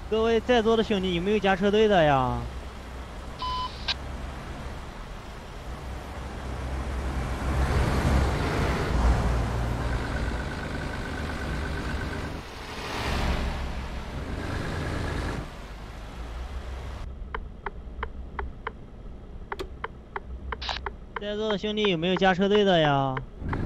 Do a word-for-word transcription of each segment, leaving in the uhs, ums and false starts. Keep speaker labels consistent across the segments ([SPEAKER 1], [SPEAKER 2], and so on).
[SPEAKER 1] 各位在座的兄弟，有没有加车队的呀？在座的兄弟，有没有加车队的呀？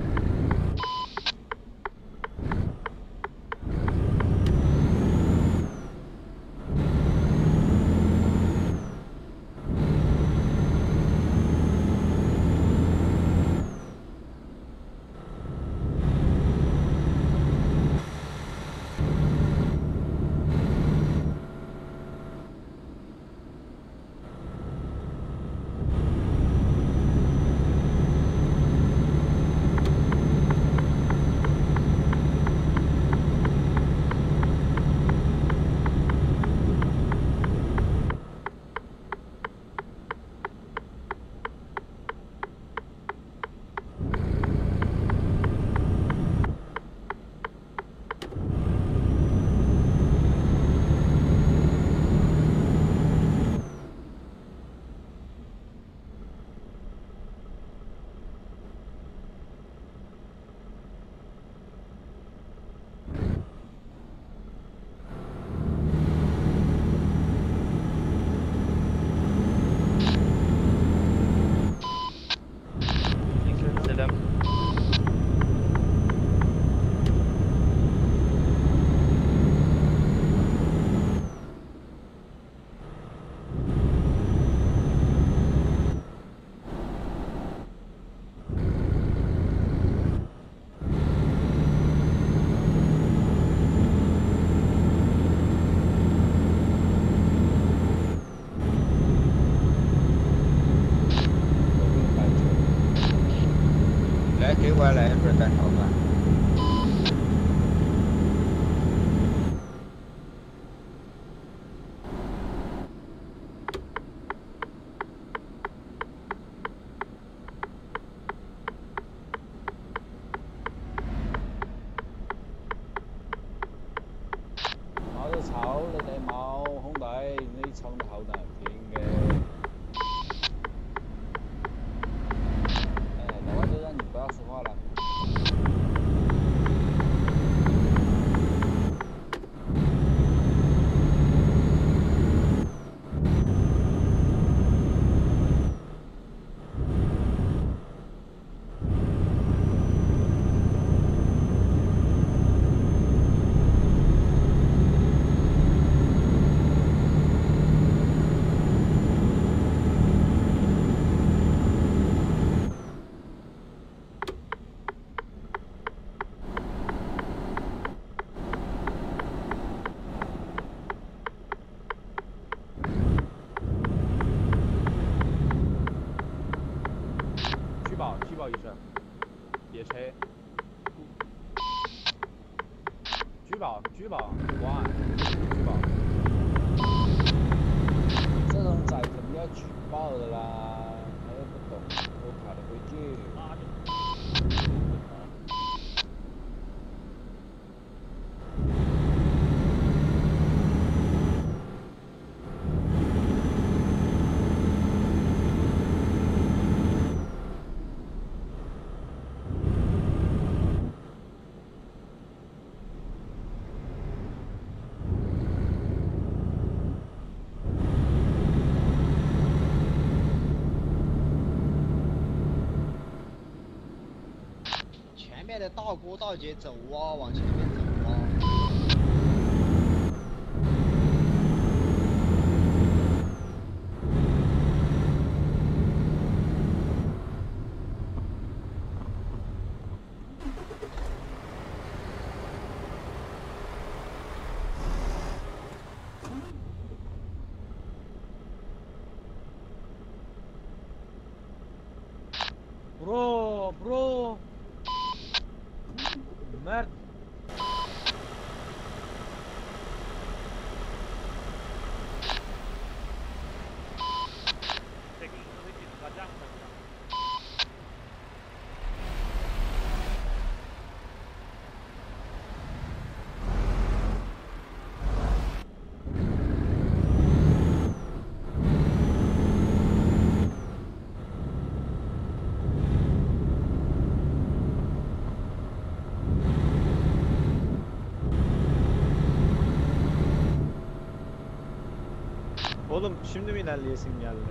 [SPEAKER 2] 来，给我来一份蛋炒饭。
[SPEAKER 3] 我都炒你哋冇，兄弟，你唱得好難聽嘅。哎，那我就讓你不要說話了。
[SPEAKER 4] 举报，举报一声，别车。举报，举报，报案，举报。
[SPEAKER 3] 這種仔肯定要舉報的啦，他又不懂我卡的規矩。
[SPEAKER 5] 前面的大哥大姐走啊，往前面走啊。
[SPEAKER 4] برو برو مرد Oğlum şimdi mi ilerleyesin geldi?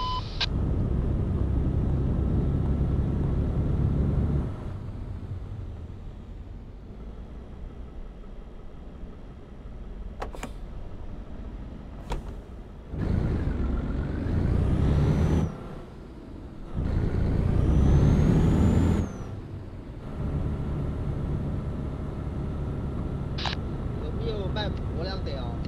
[SPEAKER 5] 有没有卖婆娘的哦？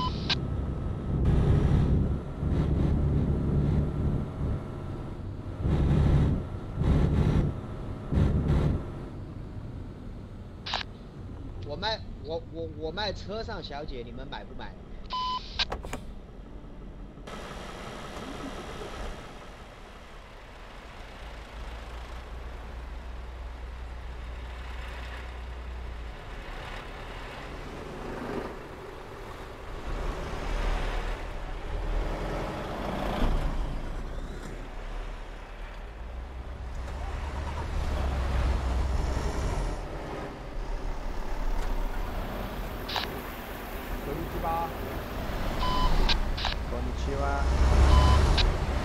[SPEAKER 5] 我卖我我我卖车上小姐，你们买不买？
[SPEAKER 4] こんにちは。
[SPEAKER 2] こんにちは。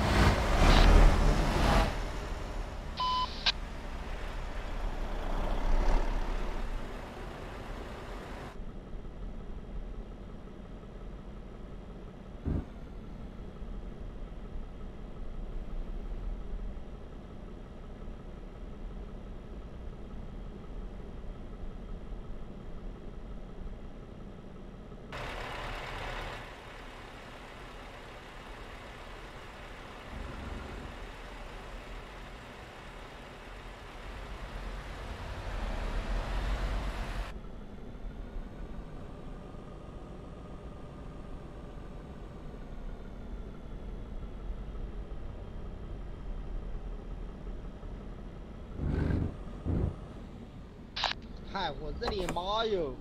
[SPEAKER 5] 嗨，我这里妈哟！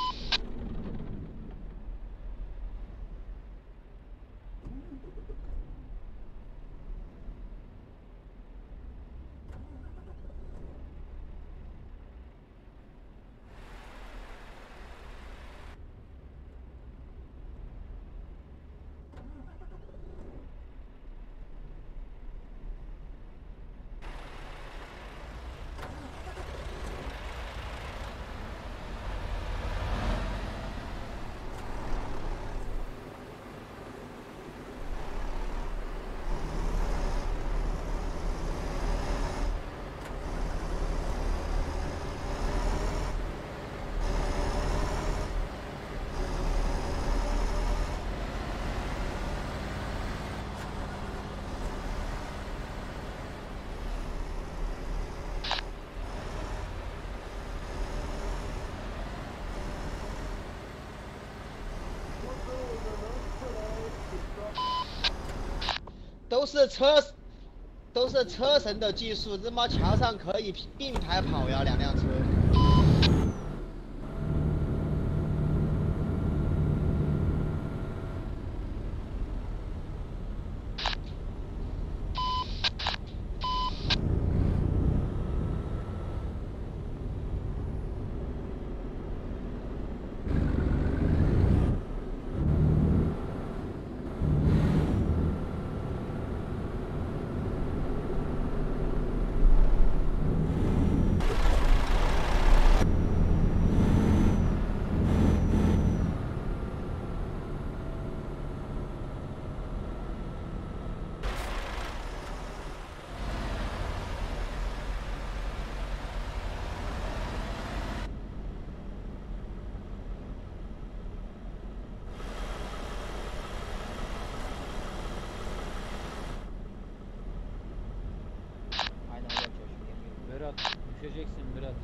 [SPEAKER 5] 都是车，都是车神的技术，这妈桥上可以并排跑呀，两辆车。Aynen öyle yapacağız şimdi yemin ediyorum.
[SPEAKER 4] Berat düşeceksin Berat.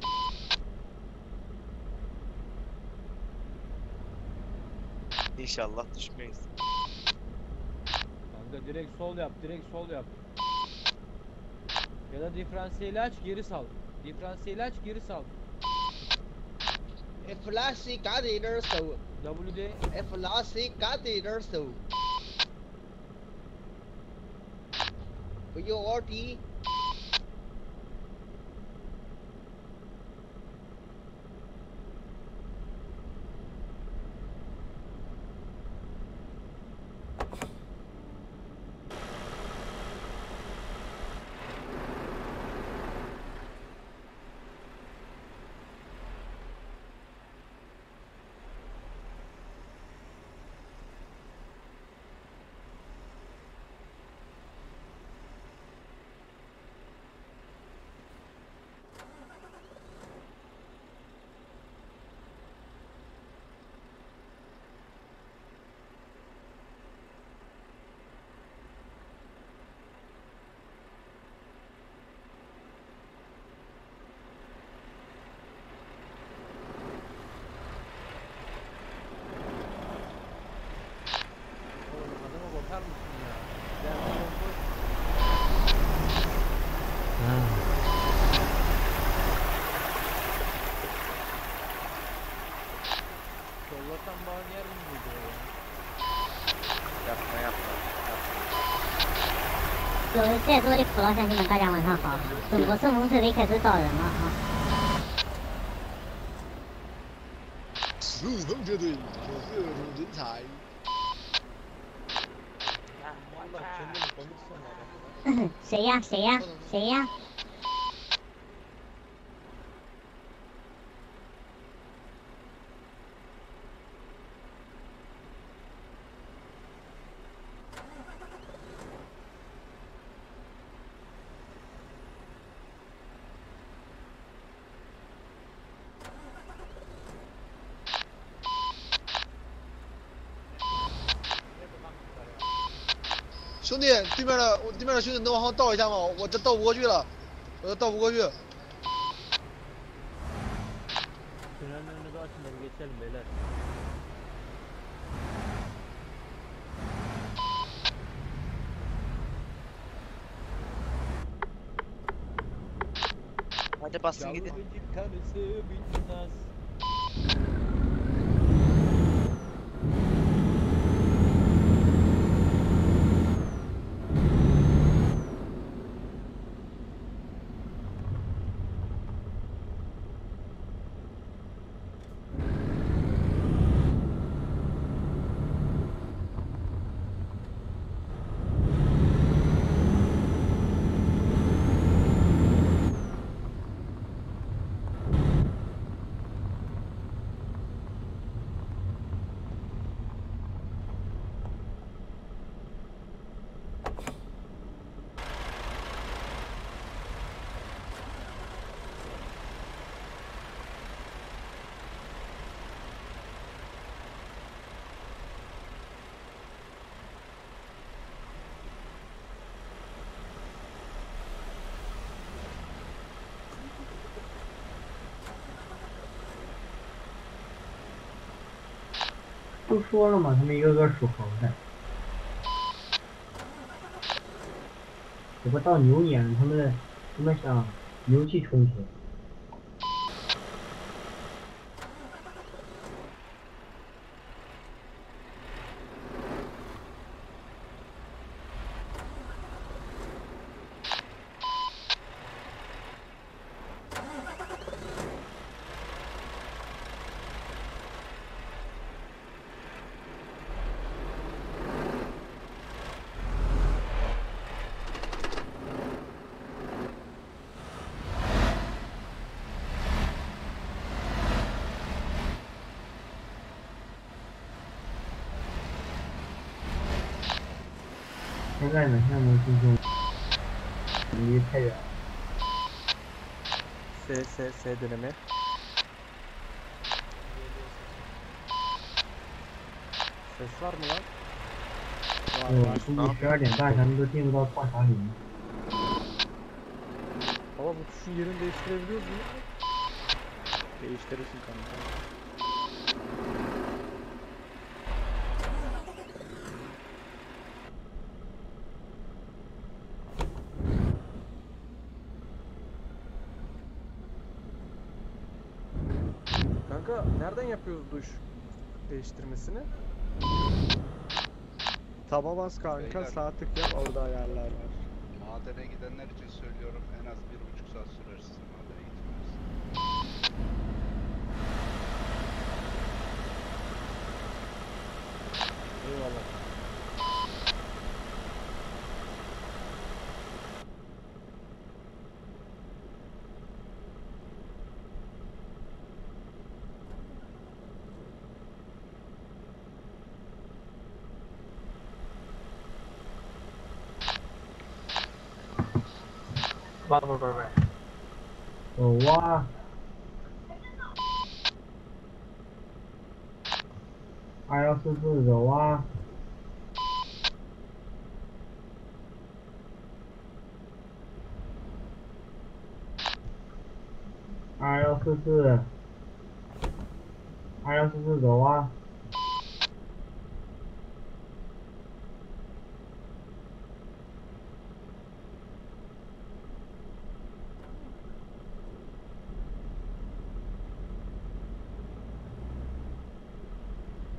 [SPEAKER 6] İnşallah düşmeyiz.
[SPEAKER 4] Kanka direkt sol yap, direkt sol yap. Ya da diferansiyeli aç, geri sal. Diferansiyeli aç, geri sal.
[SPEAKER 5] Flash 赶紧点手
[SPEAKER 4] W D
[SPEAKER 5] ，Flash 赶紧点手，不用 R D。
[SPEAKER 4] sen bana yer mi buldun?
[SPEAKER 2] Yapma yapma.
[SPEAKER 6] 有人在座的父老乡亲们，大家晚上好！中国顺风车队开始招人了啊！
[SPEAKER 3] 顺风车队有各种人才。
[SPEAKER 2] Allah kendini konuşsana.
[SPEAKER 6] 谁呀？谁呀？谁呀？
[SPEAKER 5] 兄弟，对面的对面的兄弟能往后倒一下吗？我这倒不过去了，我这倒不过去。
[SPEAKER 1] Tünelin önünü bir açın da bir geçelim beyler.
[SPEAKER 2] Hadi basın gidin.
[SPEAKER 3] Kanısı bitmez.
[SPEAKER 7] “不说了吗？他们一个个属猴的。这不到牛年，他们他们想牛气冲天。现在呢，现在能进行离太远了。
[SPEAKER 2] S S S dönemi. Ses var mı lan?
[SPEAKER 7] 我估计十二点半咱们都进入到矿场里面。
[SPEAKER 2] Baba bu tuşun yerini değiştirebiliyoruz mu? Değiştirirsin kanka. Kanka nereden yapıyoruz duş değiştirmesini? Taba bas kanka,
[SPEAKER 8] Beyler.
[SPEAKER 2] sağ tık yap, orada ayarlar var.
[SPEAKER 8] Madene gidenler için söylüyorum, en az bir buçuk saat sürer sizin madene gitmeniz.
[SPEAKER 2] Eyvallah.
[SPEAKER 7] 走啊！二幺四四走啊！二幺四四，二幺四四走啊！
[SPEAKER 3] Kanka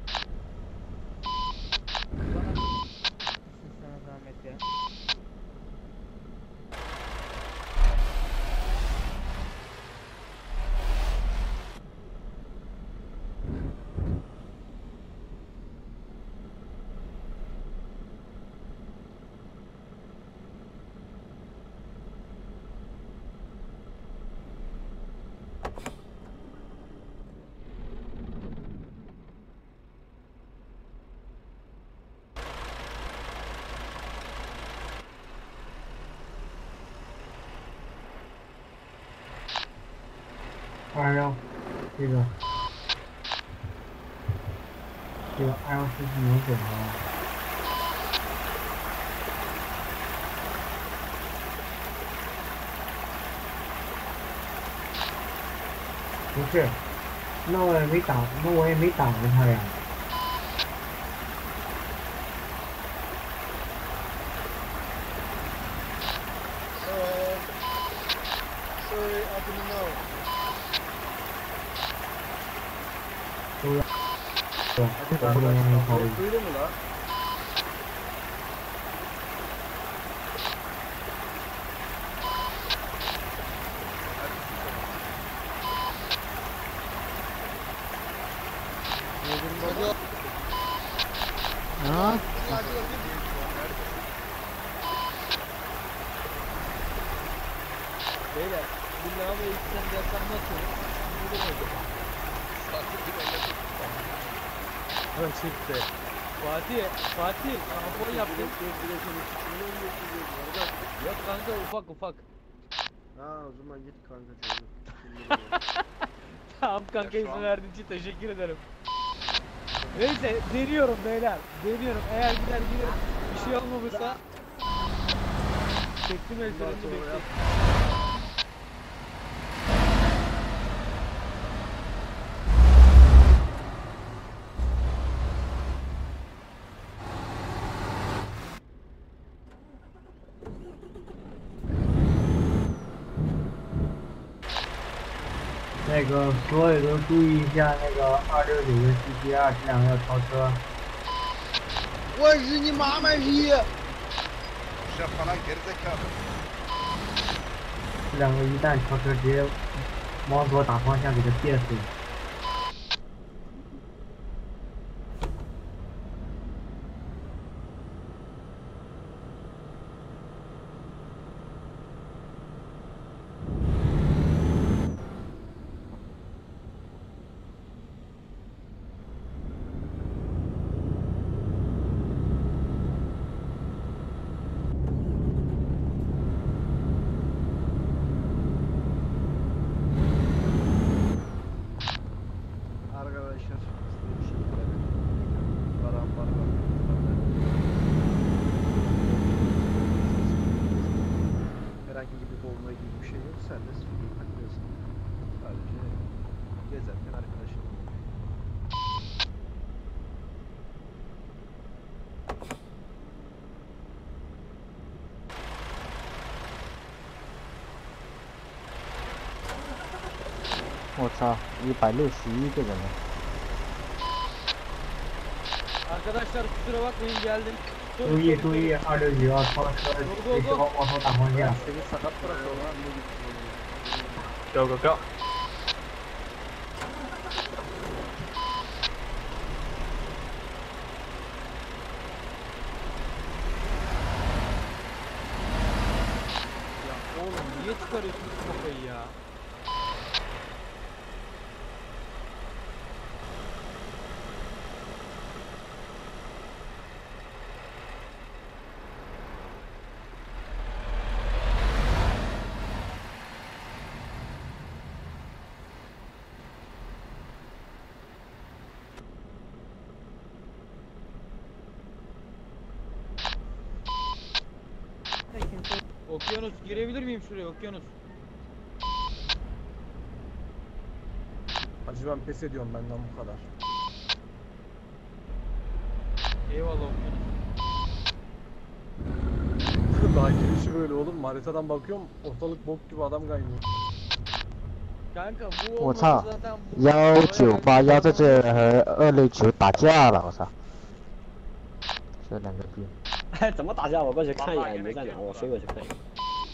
[SPEAKER 7] 这个这个 L 四是能走吗？不是，那我也没打，那我也没打过他呀。
[SPEAKER 5] Sorry, I didn't know.
[SPEAKER 7] 都要，对，我不能让他跑。
[SPEAKER 2] Duydun mu lan?
[SPEAKER 5] Hadi.
[SPEAKER 7] 啊？
[SPEAKER 1] Beyler bir lavaboya gitsem gelsem nasıl olur? Burada mı?
[SPEAKER 2] Ha çıktı.
[SPEAKER 1] Fatih, Fatih, tampon yaptım. Yok kanka ufak ufak.
[SPEAKER 2] Ha o zaman git kanka çocuk.
[SPEAKER 1] Tamam kanka izin verdiğin için teşekkür ederim. Neyse deniyorum beyler. Deniyorum. Eğer gider giderim. Bir şey olmamışsa çektim el
[SPEAKER 2] Bundan
[SPEAKER 1] frenini
[SPEAKER 2] sonra
[SPEAKER 1] bekliyorum.
[SPEAKER 2] yap.
[SPEAKER 7] N 那个所有都注意一下，那个二六九跟 C T 二这两个要超车。
[SPEAKER 5] 我日你妈卖批！
[SPEAKER 8] Şef falan gerizekalı.
[SPEAKER 7] 这两个一旦超车，直接往左打方向给他别死。
[SPEAKER 2] Arkadaşlar size bir şey söylemek. Param var var. Herhangi bir boğulma gibi bir şey yok. Sen de sürüyü takıyorsun. Sadece gezerken arkadaşın oluyor.
[SPEAKER 9] 我操，一百六十一个人了。
[SPEAKER 1] Arkadaşlar kusura bakmayın geldim.
[SPEAKER 7] 注意注意，二六九要超车，随时往往左打方向。
[SPEAKER 2] Seni sakat bırakıyorlar.
[SPEAKER 4] Go go go.
[SPEAKER 1] Ya oğlum niye çıkarıyorsun bu kafayı ya? Okyanus girebilir miyim şuraya okyanus?
[SPEAKER 2] Hacı ben pes ediyorum benden bu kadar.
[SPEAKER 1] Eyvallah okyanus.
[SPEAKER 2] Daha girişi böyle oğlum. Haritadan bakıyorum ortalık bok gibi adam kaynıyor.
[SPEAKER 1] Kanka bu
[SPEAKER 9] 我
[SPEAKER 1] olmasa
[SPEAKER 9] 操
[SPEAKER 1] zaten bu
[SPEAKER 9] 幺九八幺在这和二六九打架了，我操！这两个兵。
[SPEAKER 10] 哎，怎么打架？我过去看一眼，你们在哪？我飞过去看一眼。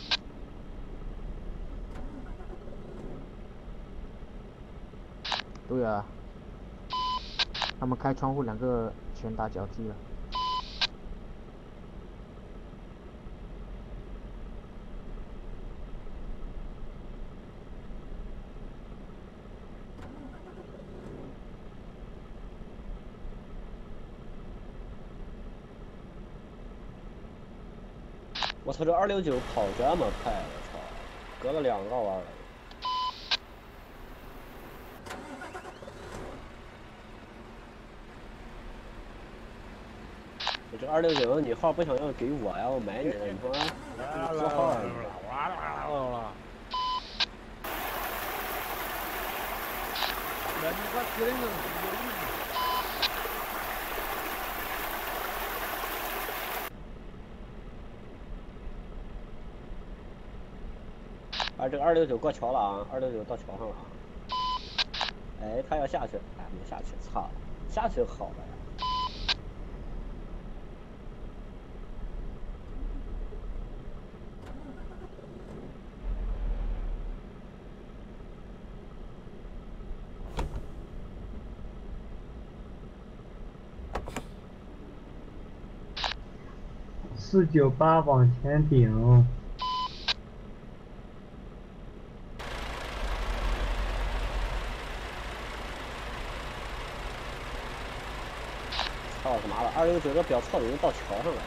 [SPEAKER 9] 对啊，他们开窗户，两个拳打脚踢了。
[SPEAKER 10] 我操，这二六九跑这么快，我操，隔了两个弯了。 这二六九你号不想要给我呀？我买你了，你说做号啊？啊，这个二六九过桥了啊！二六九到桥上了啊！哎，他要下去，哎，没下去，操！下去好了呀。
[SPEAKER 7] 四九八往前顶。
[SPEAKER 10] 操他妈的！二六九这表操已经到桥上了。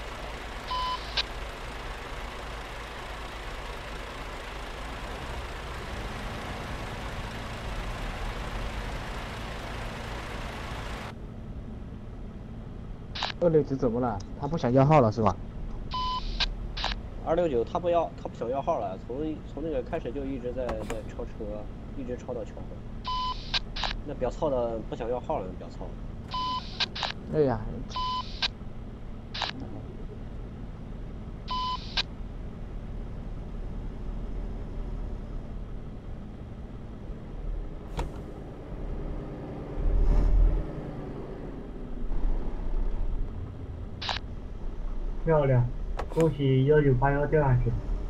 [SPEAKER 9] 二六九怎么了？他不想要号了是吧？
[SPEAKER 10] 二六九他不要，他不想要号了，从从那个开始就一直在在超车，一直超到桥上。那表操的不想要号了，那表操。
[SPEAKER 9] 哎呀。
[SPEAKER 7] 漂亮，恭喜幺九八幺掉下去。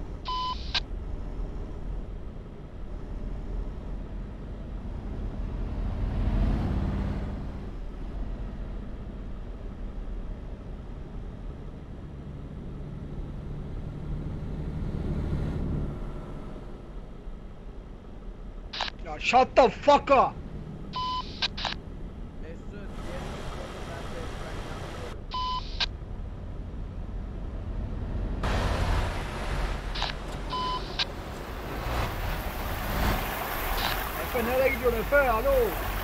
[SPEAKER 5] Shut the fuck up！ F nereye gidiyorsun Efe? Alo.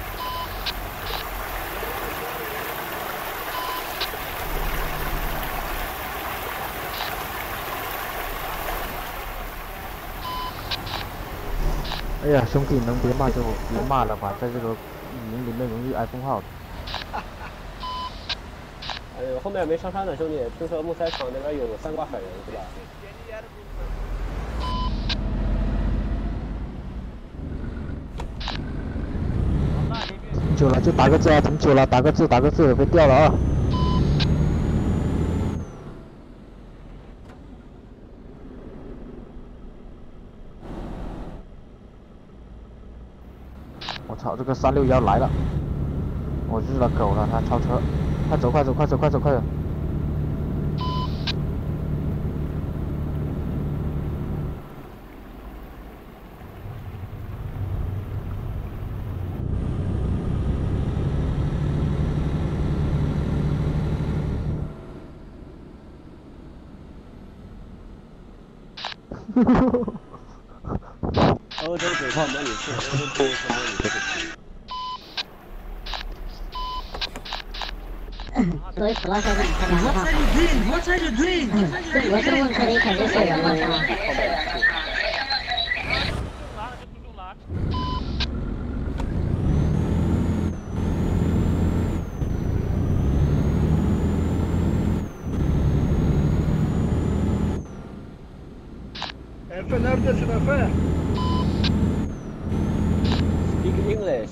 [SPEAKER 9] 哎呀，兄弟，能别骂就别骂了吧，在这个语音里面容易挨封号的。
[SPEAKER 10] 哎呦，后面没上山的兄弟，听说木材厂那边有三挂海人是吧？
[SPEAKER 9] 停久了就打个字啊，停久了打个字，打个字，别掉了啊。我操，这个三六幺来了，我日了狗了，他超车，快走快走快走快走快走！
[SPEAKER 10] 欧洲水炮模拟器，欧洲水炮模拟器。
[SPEAKER 6] 作为普拉赛这种车辆的话，嗯，中国中文车的一开始是人了是吧？
[SPEAKER 5] Efe neredesin Efe?
[SPEAKER 10] Speak English.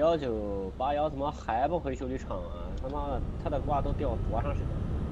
[SPEAKER 10] 幺九八幺怎么还不回修理厂啊？他妈的，他的挂都掉多长时间？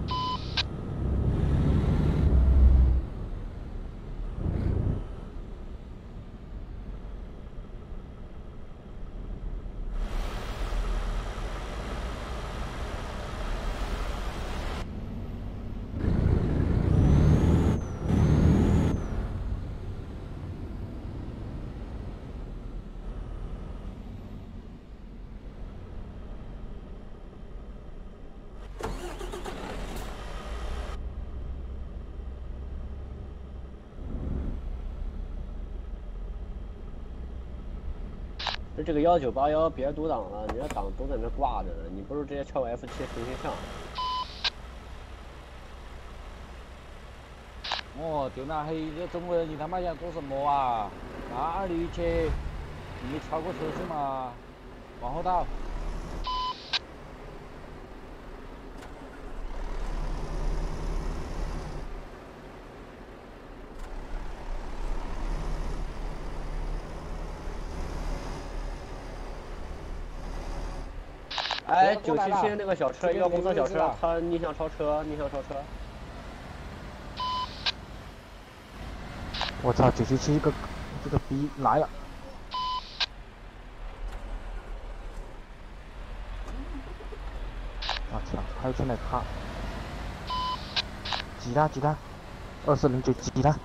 [SPEAKER 10] 那这个幺九八幺别读档了，你这档都在那挂着呢，你不如直接敲个 F 七重新上。
[SPEAKER 3] 哦，丢那黑，这中国人你他妈想做什么啊？哪里去？你没超过车是吗？往后倒。
[SPEAKER 10] 哎，九七七那个小车，一个红色小车，他逆向超车，逆向超车。
[SPEAKER 9] 我操，九七七个这个逼来了！我操，还有出来卡，挤他挤他，二四零九挤他！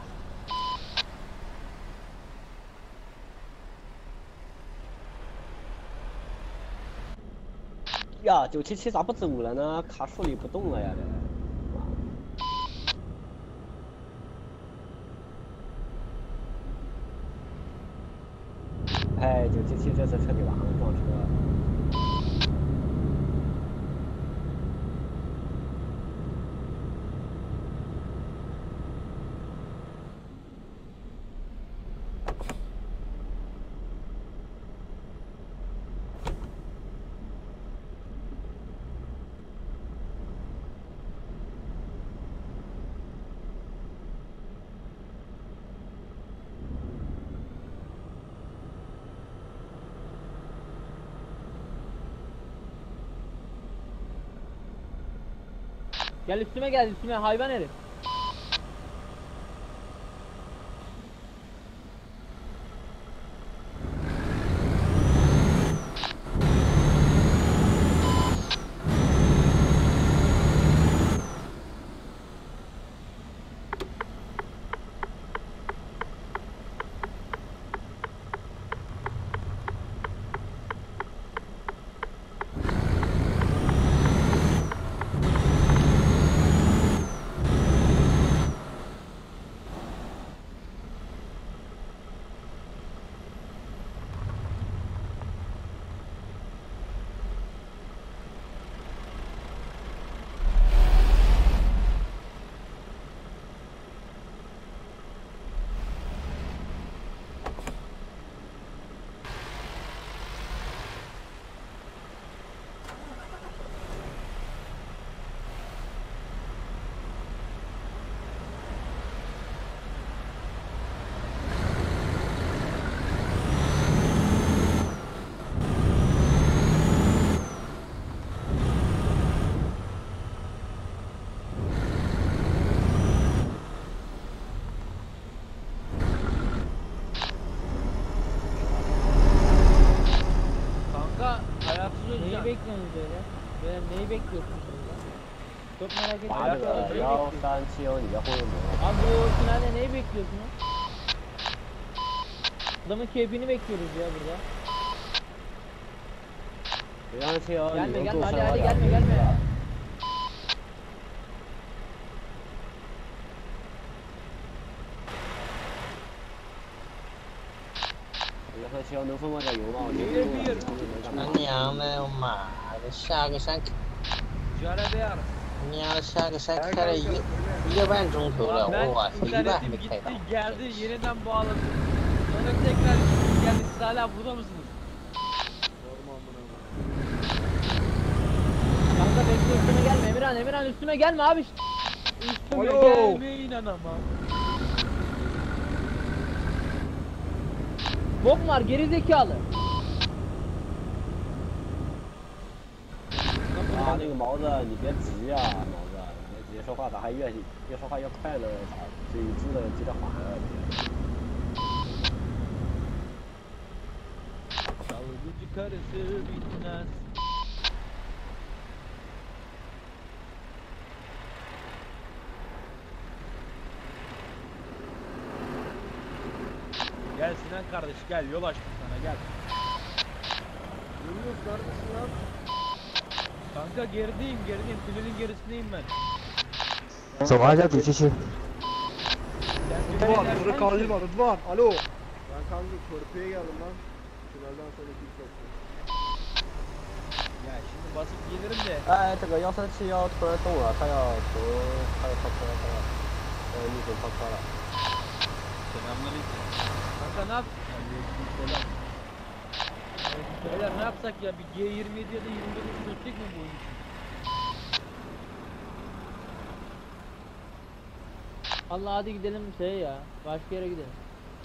[SPEAKER 10] 呀，九七七咋不走了呢？卡树里不动了呀这。哎，九七七这次彻底完了，撞车。
[SPEAKER 1] Gel üstüme gel üstüme hayvan herif. Neyi bekliyorsunuz böyle? Böyle neyi bekliyorsunuz burada? Çok merak ettim.
[SPEAKER 10] 拔这个幺三七幺，你别忽悠我。
[SPEAKER 1] Abi bu finalde neyi bekliyorsunuz? Adamın keyfini bekliyoruz ya burada.
[SPEAKER 10] 幺三七幺，
[SPEAKER 1] Gelme gelme hadi hadi gelme gelme.
[SPEAKER 10] 幺三七幺能分我点油吗？我这
[SPEAKER 5] 他娘的，我妈的，下个山，娘的下个山开了一个一个半钟头了，我一半还没开到。
[SPEAKER 1] Geldi yeniden bağladı. Sonra tekrar geldi. Siz hala burada mısınız? Kanka bekle üstüme gelme Emirhan Emirhan üstüme gelme abi. Üstüme gelmeyin anama. Bok var geri zekalı.
[SPEAKER 10] 啊，那个毛子，你别急呀、啊，毛子，你别直接说话，咋还越越说话越快呢？咋嘴直的急着缓啊？
[SPEAKER 1] Davulcu karısı bitmez. Gel Sinan kardeş gel yol açtım sana gel.
[SPEAKER 2] Yunus neredesin lan?
[SPEAKER 1] Kanka gerideyim gerideyim tünelin gerisindeyim ben.
[SPEAKER 9] 走完小姐继续。
[SPEAKER 1] Sen
[SPEAKER 2] Rıdvan,
[SPEAKER 1] tünelden
[SPEAKER 2] burada
[SPEAKER 1] sen
[SPEAKER 2] kaldırma Rıdvan, alo. Ben kanka körpüye geldim lan. Tünelden sonra ilk köprü.
[SPEAKER 1] Ya şimdi basıp gelirim de.
[SPEAKER 10] 哎，这个幺三七幺突然动了，他要从他要超车，他要呃逆行超车了。
[SPEAKER 1] Selamünaleyküm. Kanka ne yap? Aleykümselam. Beyler ne yapsak ya bir G yirmi yedi ya da yirmi dokuz sürsek mi bu oyun için?
[SPEAKER 11] Allah hadi gidelim şey ya. Başka yere gidelim.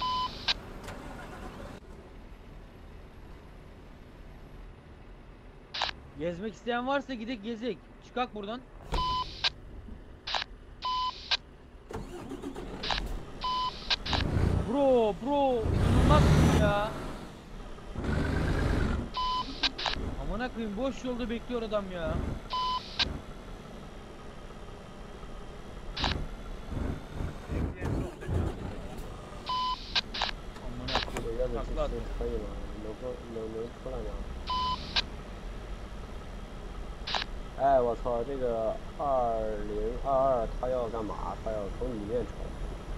[SPEAKER 1] Gezmek isteyen varsa gidek gezek. Çıkak buradan. Bro bro inanılmazsın ya. Amına koyayım boş yolda bekliyor adam ya. Amına
[SPEAKER 10] 这个
[SPEAKER 1] koyayım
[SPEAKER 10] 幺三
[SPEAKER 1] takla
[SPEAKER 10] 七
[SPEAKER 1] atıyor.
[SPEAKER 10] 可以吗？能够能能出来吗？哎，我操，这个二零二二他要干嘛？他要从里面冲。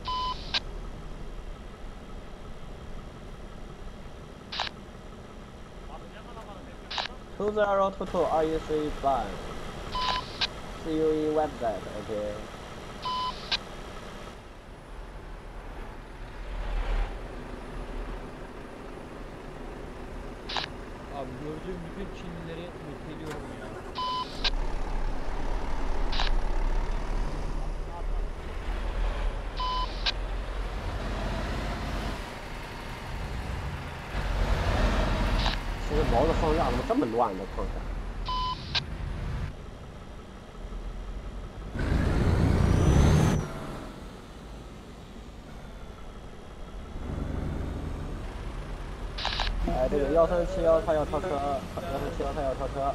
[SPEAKER 10] Two zero two two二一 three five. See you in website. Okay.
[SPEAKER 1] Abi gördüğüm bütün Çinlileri muteliyorum ya.
[SPEAKER 10] 这个毛子放假怎么这么乱呢？矿山。哎，这个幺三七幺他要超车，幺三七幺他要超车。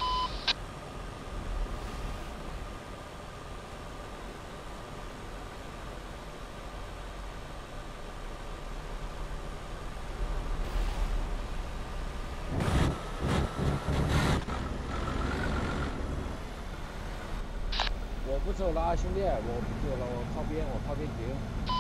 [SPEAKER 3] 我不走了啊，兄弟，我不走了，我靠边，我靠边停。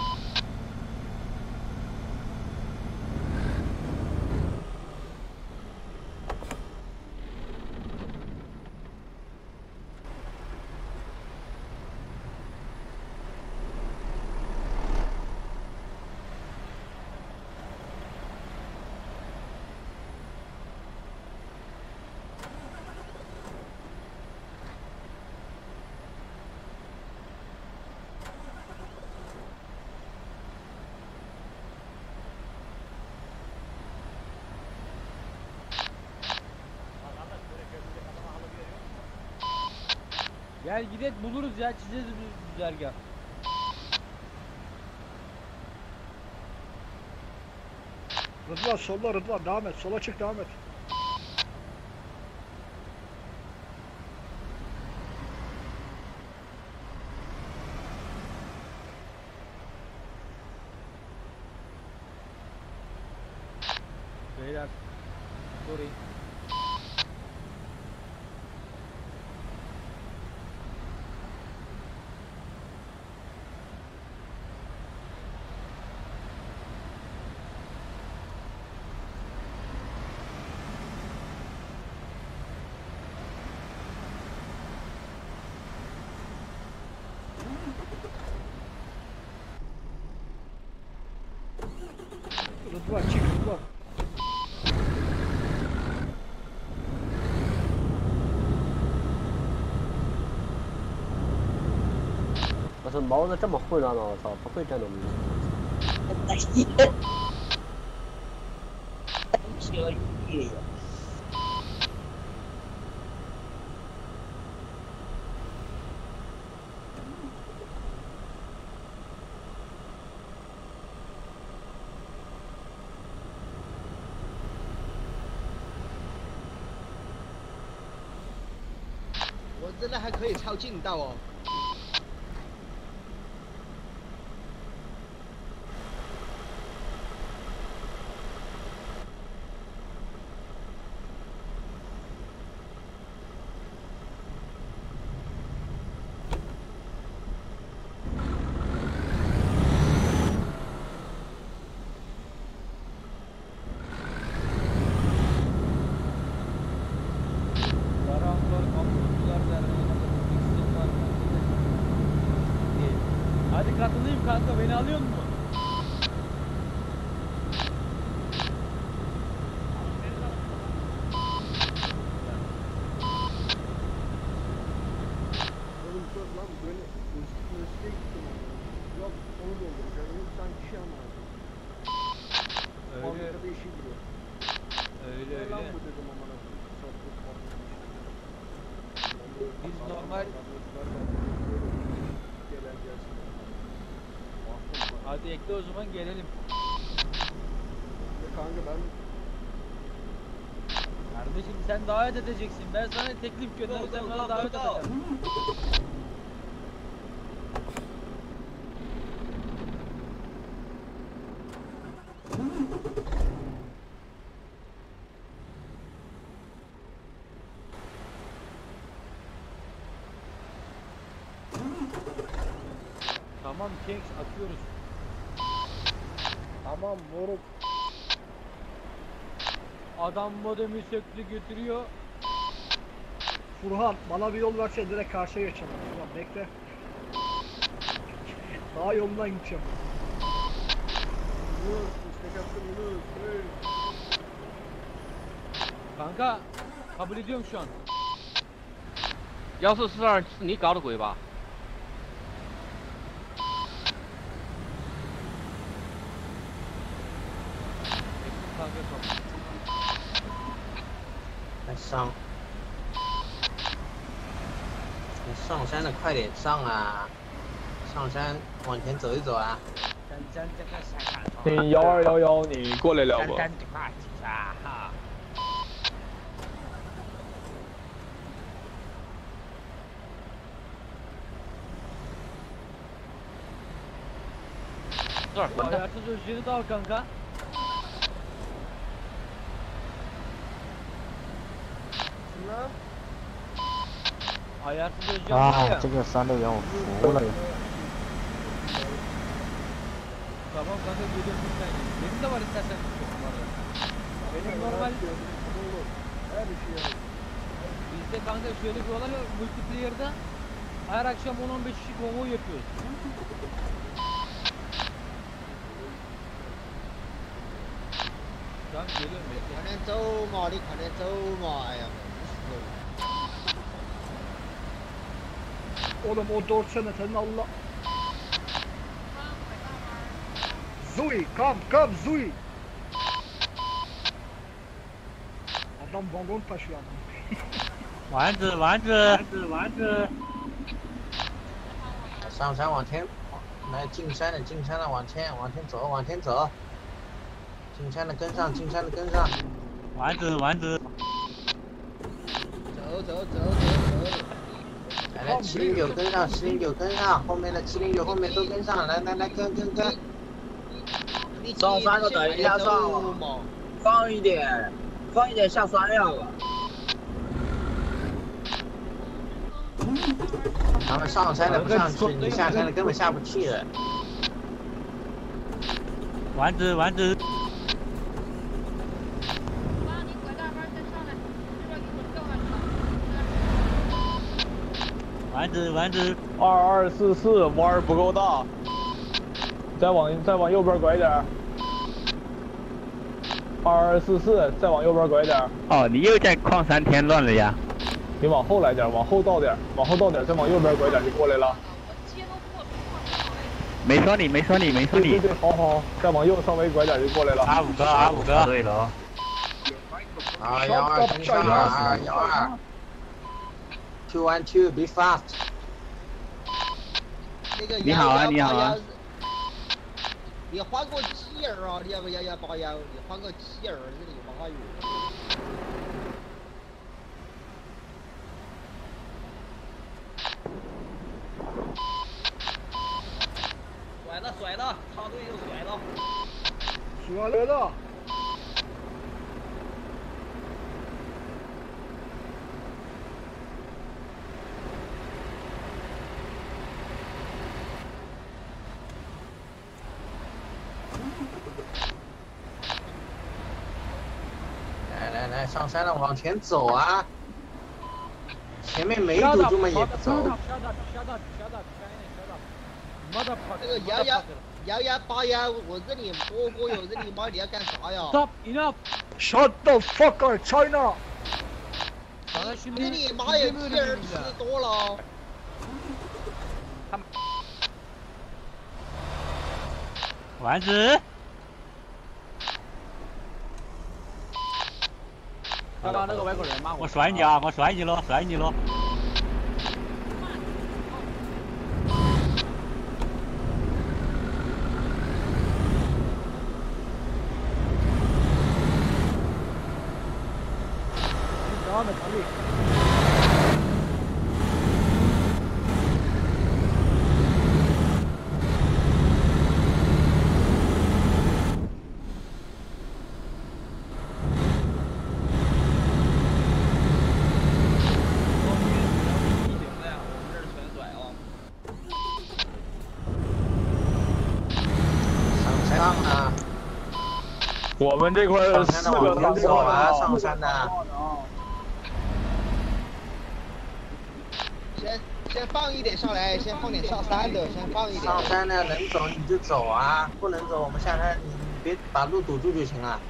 [SPEAKER 1] Gel gidelim buluruz ya çizeriz bir güzergah.
[SPEAKER 2] Rıdvan solla Rıdvan devam et. Sola çık devam et.
[SPEAKER 1] Beyler. Sorry.
[SPEAKER 2] Rıdvan çık Rıdvan.
[SPEAKER 10] 我操，毛子这么混乱吗？我操，不会战斗民族。
[SPEAKER 6] 哎呀，可以。
[SPEAKER 5] 真的还可以抄近道哦。
[SPEAKER 1] Karambar Kaplıcılar Derneği'ne katılmak isteyen var mı? Değil. Hadi katılayım kanka, beni alıyor mu?
[SPEAKER 2] Oğlum dur lan böyle üstüne üstüne gittim ama. Yok onu dolduracağım. Yok sanki kişi ama.
[SPEAKER 1] Öyle
[SPEAKER 2] Fabrikada işi giriyor.
[SPEAKER 1] öyle
[SPEAKER 2] Ne lan
[SPEAKER 1] öyle.
[SPEAKER 2] bu dedim amına koyayım. Soktuk fabrikada işi.
[SPEAKER 1] Biz normal
[SPEAKER 2] Gelen gelsin.
[SPEAKER 1] hadi ekle o zaman gelelim.
[SPEAKER 2] Ya kanka ben
[SPEAKER 1] Kardeşim sen davet edeceksin. Ben sana teklif gönderirsem bana davet edeceğim. Tamam Keks atıyoruz.
[SPEAKER 2] tamam moruk.
[SPEAKER 1] Adam modemi söktü götürüyor.
[SPEAKER 12] Furhan bana bir yol verse direkt karşıya geçeceğim. Ulan bekle. Daha yolundan gideceğim.
[SPEAKER 2] Yunus istek attım Yunus. Hey.
[SPEAKER 1] Kanka kabul ediyorum şu an.
[SPEAKER 13] 幺四四二是你搞的鬼吧？
[SPEAKER 1] Kanka kabul.
[SPEAKER 14] 来上，你上山的快点上啊！上山往前走一走啊！
[SPEAKER 15] 你幺二幺幺，你过来了不？
[SPEAKER 13] 这儿滚蛋！
[SPEAKER 1] Ayarsız Özcan'ı da al kanka.
[SPEAKER 2] Lan.
[SPEAKER 1] Ayarsız Özcan var
[SPEAKER 9] 啊
[SPEAKER 1] ya.，
[SPEAKER 9] 这个三六零我服了。
[SPEAKER 1] Tamam kanka geliyorum sen. Benim de var istersen. Benim normal
[SPEAKER 2] Her şey yap.
[SPEAKER 1] bizde kanka şöyle bir olay var. Multiplayer'da her akşam on on beş kişi konvoy yapıyoruz. Şu an geliyorum bekle.
[SPEAKER 5] 快点走嘛，你快点走嘛！哎呀，死了。
[SPEAKER 12] Oğlum o Dorsen senin Allah. Zui, come, come Zui. Adam vagon taşıyor adam.
[SPEAKER 3] 丸子，丸子，丸子，丸子。
[SPEAKER 14] 上山往前，来进山的进山的往前往前走往前走，进山的跟上进山的跟上。
[SPEAKER 3] 丸子，丸子。
[SPEAKER 5] 走走走走走。
[SPEAKER 14] 来来，七零九跟上，七零九跟上，后面的七零九后面都跟上，来来来跟跟跟。
[SPEAKER 5] 上山的等一下上，
[SPEAKER 14] 放一点，放一点下山呀。他们上山的不上去，你下山的根本下不去了。
[SPEAKER 3] 丸子，丸子。丸子，丸子。
[SPEAKER 15] 二二四四弯儿不够大，再往再往右边拐点儿。二二四四，再往右边拐点儿。
[SPEAKER 13] 哦，你又在矿山添乱了呀？
[SPEAKER 15] 你往后来点儿，往后倒点儿，往后倒点儿，再往右边拐点儿就过来了。
[SPEAKER 13] 没说你，没说你，没说你。
[SPEAKER 15] 对对对，好好，再往右稍微拐点儿就过来了。
[SPEAKER 3] 阿五哥，阿五哥。
[SPEAKER 13] 对了。
[SPEAKER 14] 二幺二跟上，二幺二。Two one two, be fast。
[SPEAKER 5] 那个
[SPEAKER 13] 你好啊，你好啊。
[SPEAKER 5] 你换个气儿啊！你要不要要八幺？你换个气儿，这里八幺。
[SPEAKER 10] 甩的，插队就甩的。
[SPEAKER 12] 甩来了。
[SPEAKER 14] 来来来，上山了，往前走啊！前面没堵住嘛，也不走。
[SPEAKER 5] 这个牙牙牙牙拔牙，我这里波波有这里妈，你要干啥呀
[SPEAKER 1] ？Stop enough.
[SPEAKER 12] Shut the fuck up, China.
[SPEAKER 5] 这里妈也鸡儿吃多了。
[SPEAKER 13] 丸子。
[SPEAKER 3] 刚刚那个外国人骂
[SPEAKER 13] 我甩你啊！我甩你了，甩你了。
[SPEAKER 12] 的可以。
[SPEAKER 14] 上啊！
[SPEAKER 15] 我们这块四个
[SPEAKER 14] 往前走啊，上山的。
[SPEAKER 5] 先先放一点上来，先放点上山的，先放一点。
[SPEAKER 14] 上山的能走你就走啊，不能走我们下山，你别把路堵住就行了。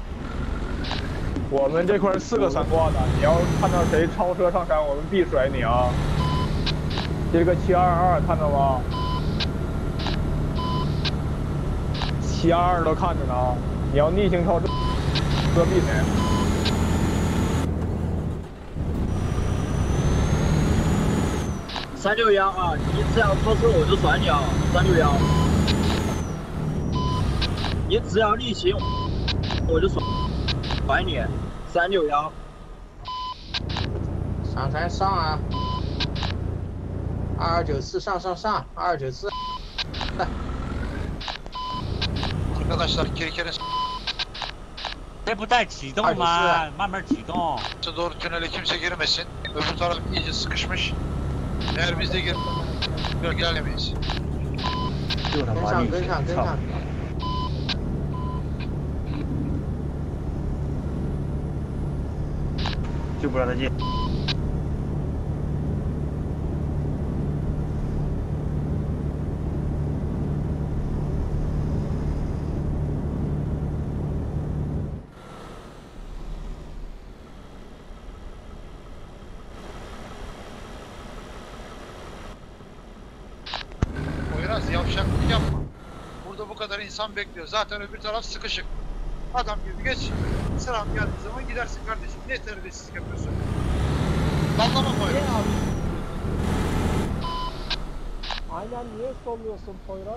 [SPEAKER 15] 我们这块四个三挂的，你要看到谁超车上山，我们必甩你啊！这个七二二看到吗？七二二都看着呢，你要逆行超车，车必甩。
[SPEAKER 16] 三六幺啊，你只要超车我就甩你啊！三六幺，你只要逆行我就甩甩你。三六幺，
[SPEAKER 14] 上山上啊！二二九四上上上，二二九四。
[SPEAKER 8] Arkadaşlar Kirkenes
[SPEAKER 13] 这不带启动吗？慢慢启动。
[SPEAKER 8] doğru tünele kimse girmesin. Öbür taraf iyice sıkışmış. Eğer biz de gir yok ilerlemeyiz.
[SPEAKER 14] 跟上跟上跟上。
[SPEAKER 13] 就不让他进。
[SPEAKER 8] Biraz yavşaklık yapma. Burada bu kadar insan bekliyor. Zaten öbür taraf sıkışık. Adam gibi geç. Sıram geldiği zaman gidersin kardeşim. Ne terbiyesizlik yapıyorsun? Dallama Poyraz.
[SPEAKER 12] Aynen niye solluyorsun Poyraz?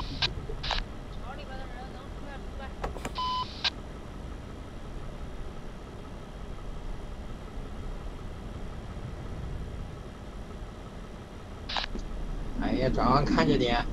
[SPEAKER 14] 哎呀，转弯看着点。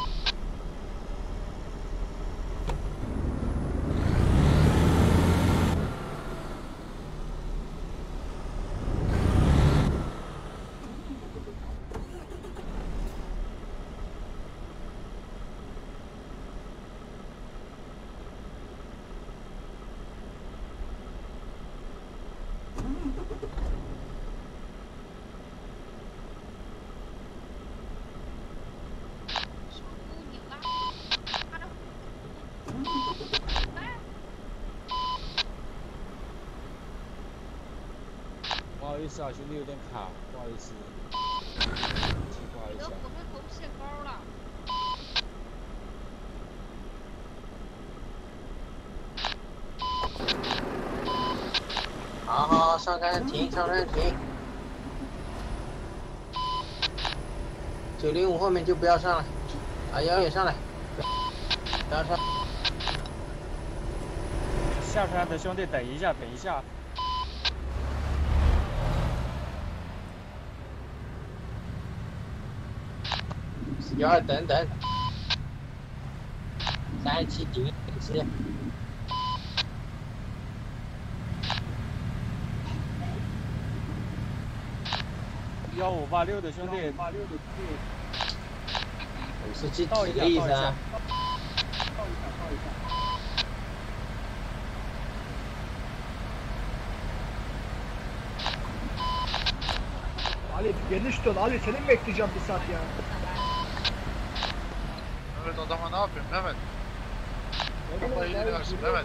[SPEAKER 3] 不好意思啊，兄弟有点卡，不好意思，不好意思、啊。
[SPEAKER 17] 我们头蟹高了。
[SPEAKER 14] 好好，上山停，上山停。九零五后面就不要上了，啊，幺也上来，不要上。
[SPEAKER 3] 下山的兄弟等一下，等一下。
[SPEAKER 14] 幺二等等， 三十七九七。
[SPEAKER 3] 幺五八六的兄弟，
[SPEAKER 14] 五十七几个意思啊？
[SPEAKER 12] Ali geniş dön Ali seni mi bekleyeceğim bir saat ya?
[SPEAKER 8] Mehmet adama ne yapıyorsun Mehmet? Allah iyiliğini versin Mehmet.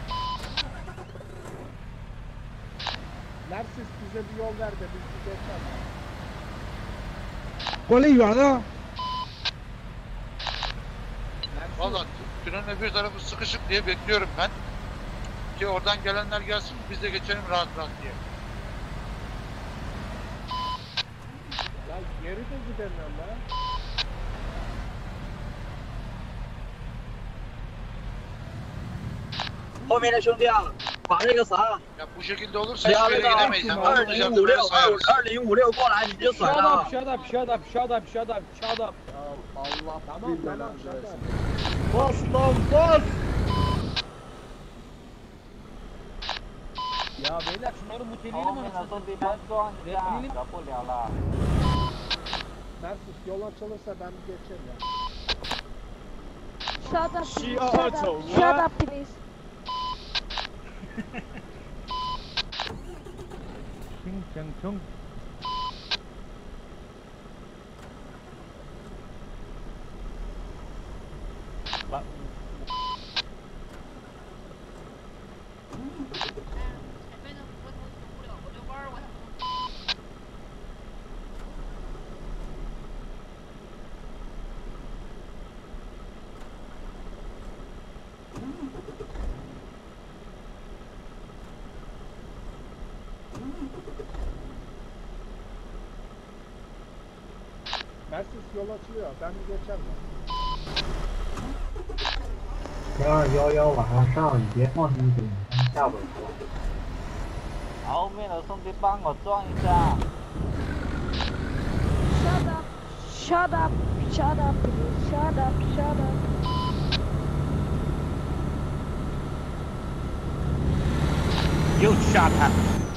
[SPEAKER 12] Mersis bize bir yol ver de biz bir geçelim.
[SPEAKER 1] 过来远了。
[SPEAKER 8] Valla tünelin öbür tarafı sıkışık diye bekliyorum ben. Ki oradan gelenler gelsin biz de geçelim rahat rahat diye.
[SPEAKER 12] Ya geri de gidemiyorum ben.
[SPEAKER 16] 后面的兄弟啊，把那个啥，
[SPEAKER 8] Ya bu şekilde olursa
[SPEAKER 16] 加
[SPEAKER 8] hiçbir
[SPEAKER 16] 那
[SPEAKER 8] yere
[SPEAKER 16] 个
[SPEAKER 8] gidemeyiz. Yani
[SPEAKER 16] 二
[SPEAKER 8] onu
[SPEAKER 16] 零五六
[SPEAKER 8] düzeltmeye sayarız.
[SPEAKER 16] 二零五六过来你就甩
[SPEAKER 1] Shut
[SPEAKER 16] 了
[SPEAKER 1] up, shut up, shut up, shut up, shut up, shut up.
[SPEAKER 12] Allah tamam bir tamam şaka. Bas lan bas.
[SPEAKER 1] Ya beyler şunları muteleyelim anasını satayım. Muteleyelim.
[SPEAKER 12] Mersis yol açılırsa ben bir geçerim ya.
[SPEAKER 6] Shut up,
[SPEAKER 1] She
[SPEAKER 6] shut up,
[SPEAKER 1] also
[SPEAKER 6] shut up please.
[SPEAKER 1] Chung chung chung.
[SPEAKER 12] Mersis yol açılıyor ben bir geçerim ya.
[SPEAKER 7] 幺二幺幺往上上，你别放心点，他们下不了车。
[SPEAKER 3] 后面的兄弟帮我撞一下。
[SPEAKER 6] Shut up, shut up, shut up please, shut up, shut up.
[SPEAKER 13] You shut up.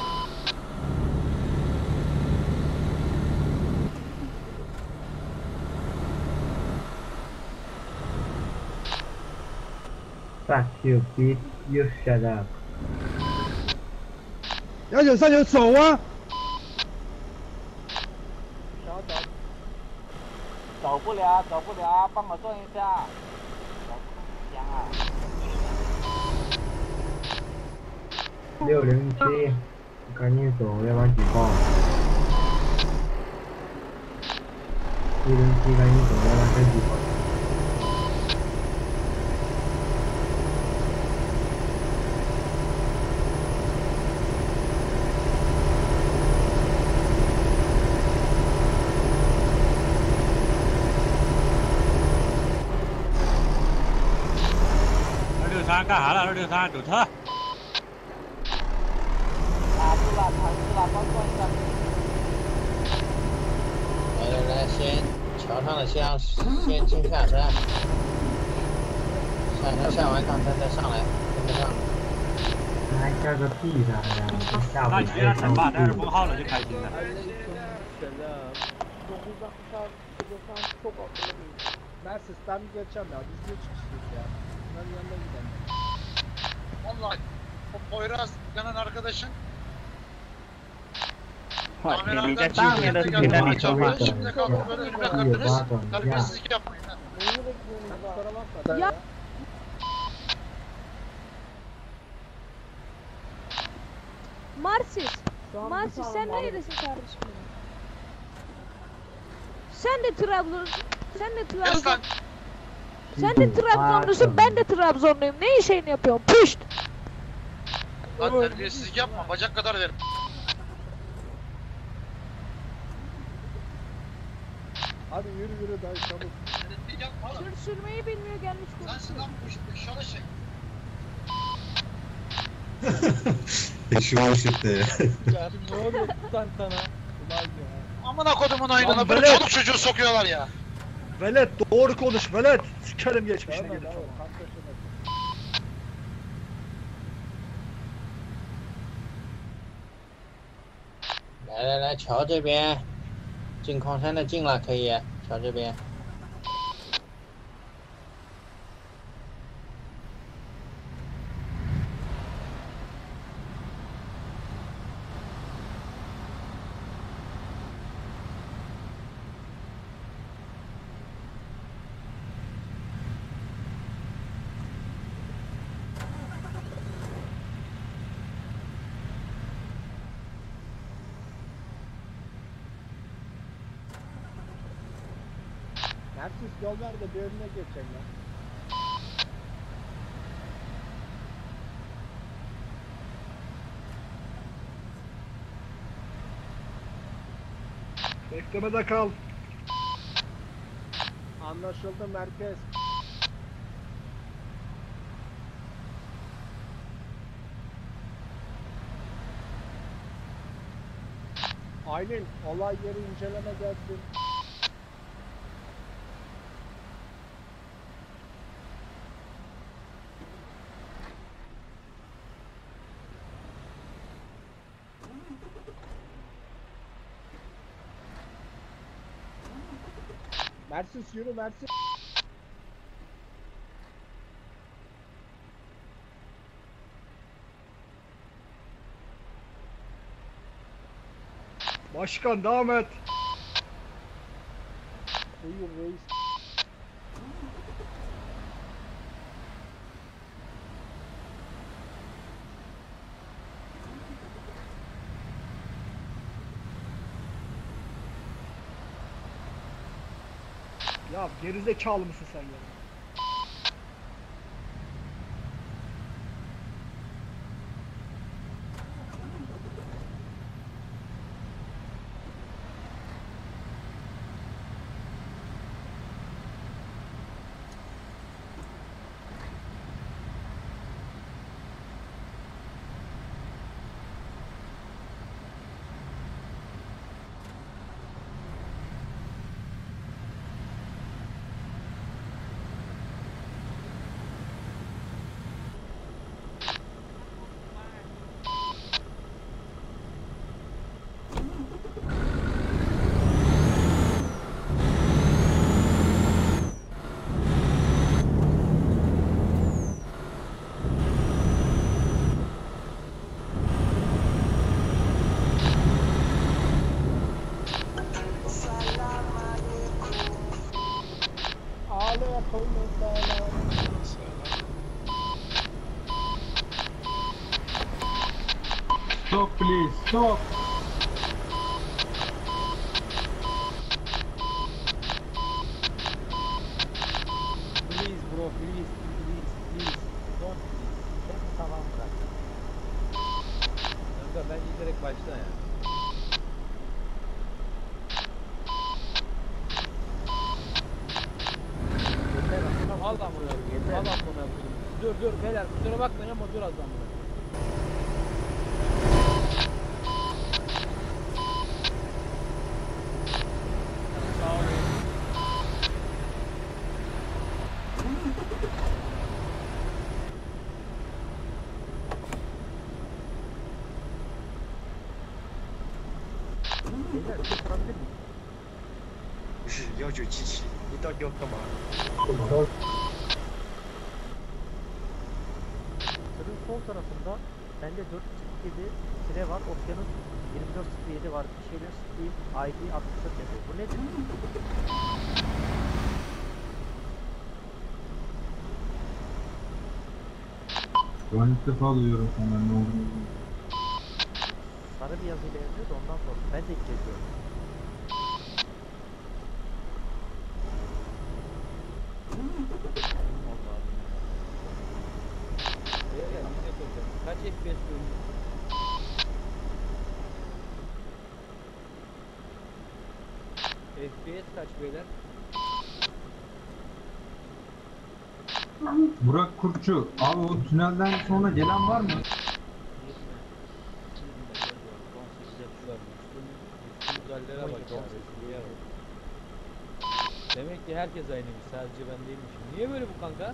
[SPEAKER 7] ，Fuck you, bitch, you shut up。
[SPEAKER 1] 幺九三九走啊！
[SPEAKER 12] Shut up.
[SPEAKER 3] 走不了，走不了，帮我撞一下。走不香啊！
[SPEAKER 7] 六零七，赶紧走，要不然举报。一零七，赶紧走，要不然真举报。
[SPEAKER 13] 干啥了？二六三走车。
[SPEAKER 3] 卡住了，卡住了，帮撞一下。
[SPEAKER 14] 来来来，先桥上的先先先下山，下山下完趟车再上来，跟得上。
[SPEAKER 7] 还下个屁啥呀？下不
[SPEAKER 13] 那你别让陈爸带着封号了就开心了。
[SPEAKER 12] Mersis ben bir geçeceğim ya biz geç kişiyiz ya. Bunların yanına gidelim.
[SPEAKER 8] Vallahi o Poyraz denen arkadaşın
[SPEAKER 13] 哇，你在上面的你在你说话。
[SPEAKER 8] şimdi kalkıp böyle önüme kırdınız. Terbiyesizlik yapmayın ha.
[SPEAKER 12] Kusura bakma da
[SPEAKER 6] Ya.
[SPEAKER 12] ya.
[SPEAKER 6] Marsis,
[SPEAKER 12] Şu an bir
[SPEAKER 6] Marsis
[SPEAKER 12] tane
[SPEAKER 6] sen
[SPEAKER 12] mal-
[SPEAKER 6] neredesin kardeşim benim? Sen de Trabzon, sen de
[SPEAKER 8] Yes
[SPEAKER 6] Trabzon,
[SPEAKER 8] lan.
[SPEAKER 6] sen de Trabzonlusun, ben de Trabzonluyum. Ne işini yapıyorsun? Püşt!
[SPEAKER 8] Lan terbiyesizlik yapma. Bacak kadar verim.
[SPEAKER 12] Hadi yürü yürü dayı çabuk.
[SPEAKER 8] Yapma oğlum.
[SPEAKER 6] Sür sürmeyi bilmiyor gelmiş
[SPEAKER 8] Sensin
[SPEAKER 6] konuşuyor.
[SPEAKER 8] lan bu işte. Şöyle şey.
[SPEAKER 17] Eşim hoşetti.
[SPEAKER 1] Ya ne oluyor tantana? Ulan ya.
[SPEAKER 8] Amına kodumun aynına
[SPEAKER 1] Lan
[SPEAKER 8] böyle
[SPEAKER 1] böyle-
[SPEAKER 8] çoluk çocuğu sokuyorlar ya.
[SPEAKER 2] Velet doğru konuş velet. Sikerim geçmişini
[SPEAKER 12] Tamam,
[SPEAKER 2] gelip
[SPEAKER 12] tamam,
[SPEAKER 2] falan.
[SPEAKER 12] tam köşede.
[SPEAKER 14] 来来来，桥这边，进矿山的进了，可以，桥这边。
[SPEAKER 12] Nersiz yol ver de bir önüne geçeceksin ya.
[SPEAKER 2] Beklemede kal.
[SPEAKER 12] Anlaşıldı merkez. Aylin, olay yeri inceleme gelsin. Mersis yürü Mersis.
[SPEAKER 2] Başkan devam et.
[SPEAKER 12] Buyur reis.
[SPEAKER 2] Ya gerizekalı mısın sen ya?
[SPEAKER 15] Stop please, stop.
[SPEAKER 1] Please bro, please, please, please. Don't please. Sen tamam bırak. Kanka ben direkt başla ya. Al lan bunu. Al lan bunu. Dur dur beyler kusura bakmayın ama dur az lan bunu.
[SPEAKER 2] Beyler bir şey sorabilir miyim? 不是幺九七七，你到底要干嘛？
[SPEAKER 17] Tırın sol tarafında bende dört sıfır yedi tire var, Okyanus yirmi dört sıfır yedi var, bir şeyler Steve I D altmış dört yazıyor. Bu nedir?
[SPEAKER 15] Ben ilk defa duyuyorum senden ne olduğunu.
[SPEAKER 17] Sarı bir yazıyla yazıyor da ondan sonra. Ben de ilk kez gördüm.
[SPEAKER 1] Kaç F P S oynuyor? F P S kaç beyler?
[SPEAKER 15] Burak Kurtçu, abi o tünelden sonra gelen var mı?
[SPEAKER 1] Güzellere bak ya. Demek ki herkes aynıymış. Sadece ben değilmişim. Niye böyle bu kanka?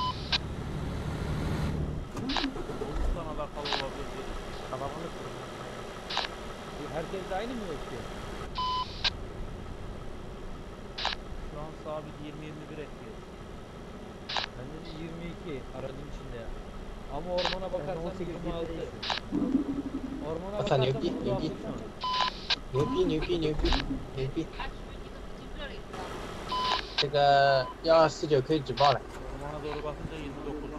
[SPEAKER 4] Sana alakalı olabilir.
[SPEAKER 17] Kalabalık.
[SPEAKER 1] Herkes de aynı mı yok ki?
[SPEAKER 4] Şu an sabit yirmi yirmi bir etti.
[SPEAKER 1] Bende de yirmi iki aracın içinde. Ama ormana bakarsan yirmi altı. Ormana
[SPEAKER 14] 我操，牛
[SPEAKER 1] bakarsan
[SPEAKER 14] 逼
[SPEAKER 1] burada
[SPEAKER 14] 牛逼
[SPEAKER 1] altı şu an.
[SPEAKER 14] 牛逼牛逼牛逼牛逼！这个幺二四九可以举报了。
[SPEAKER 4] Ormana doğru bakınca yirmi dokuz.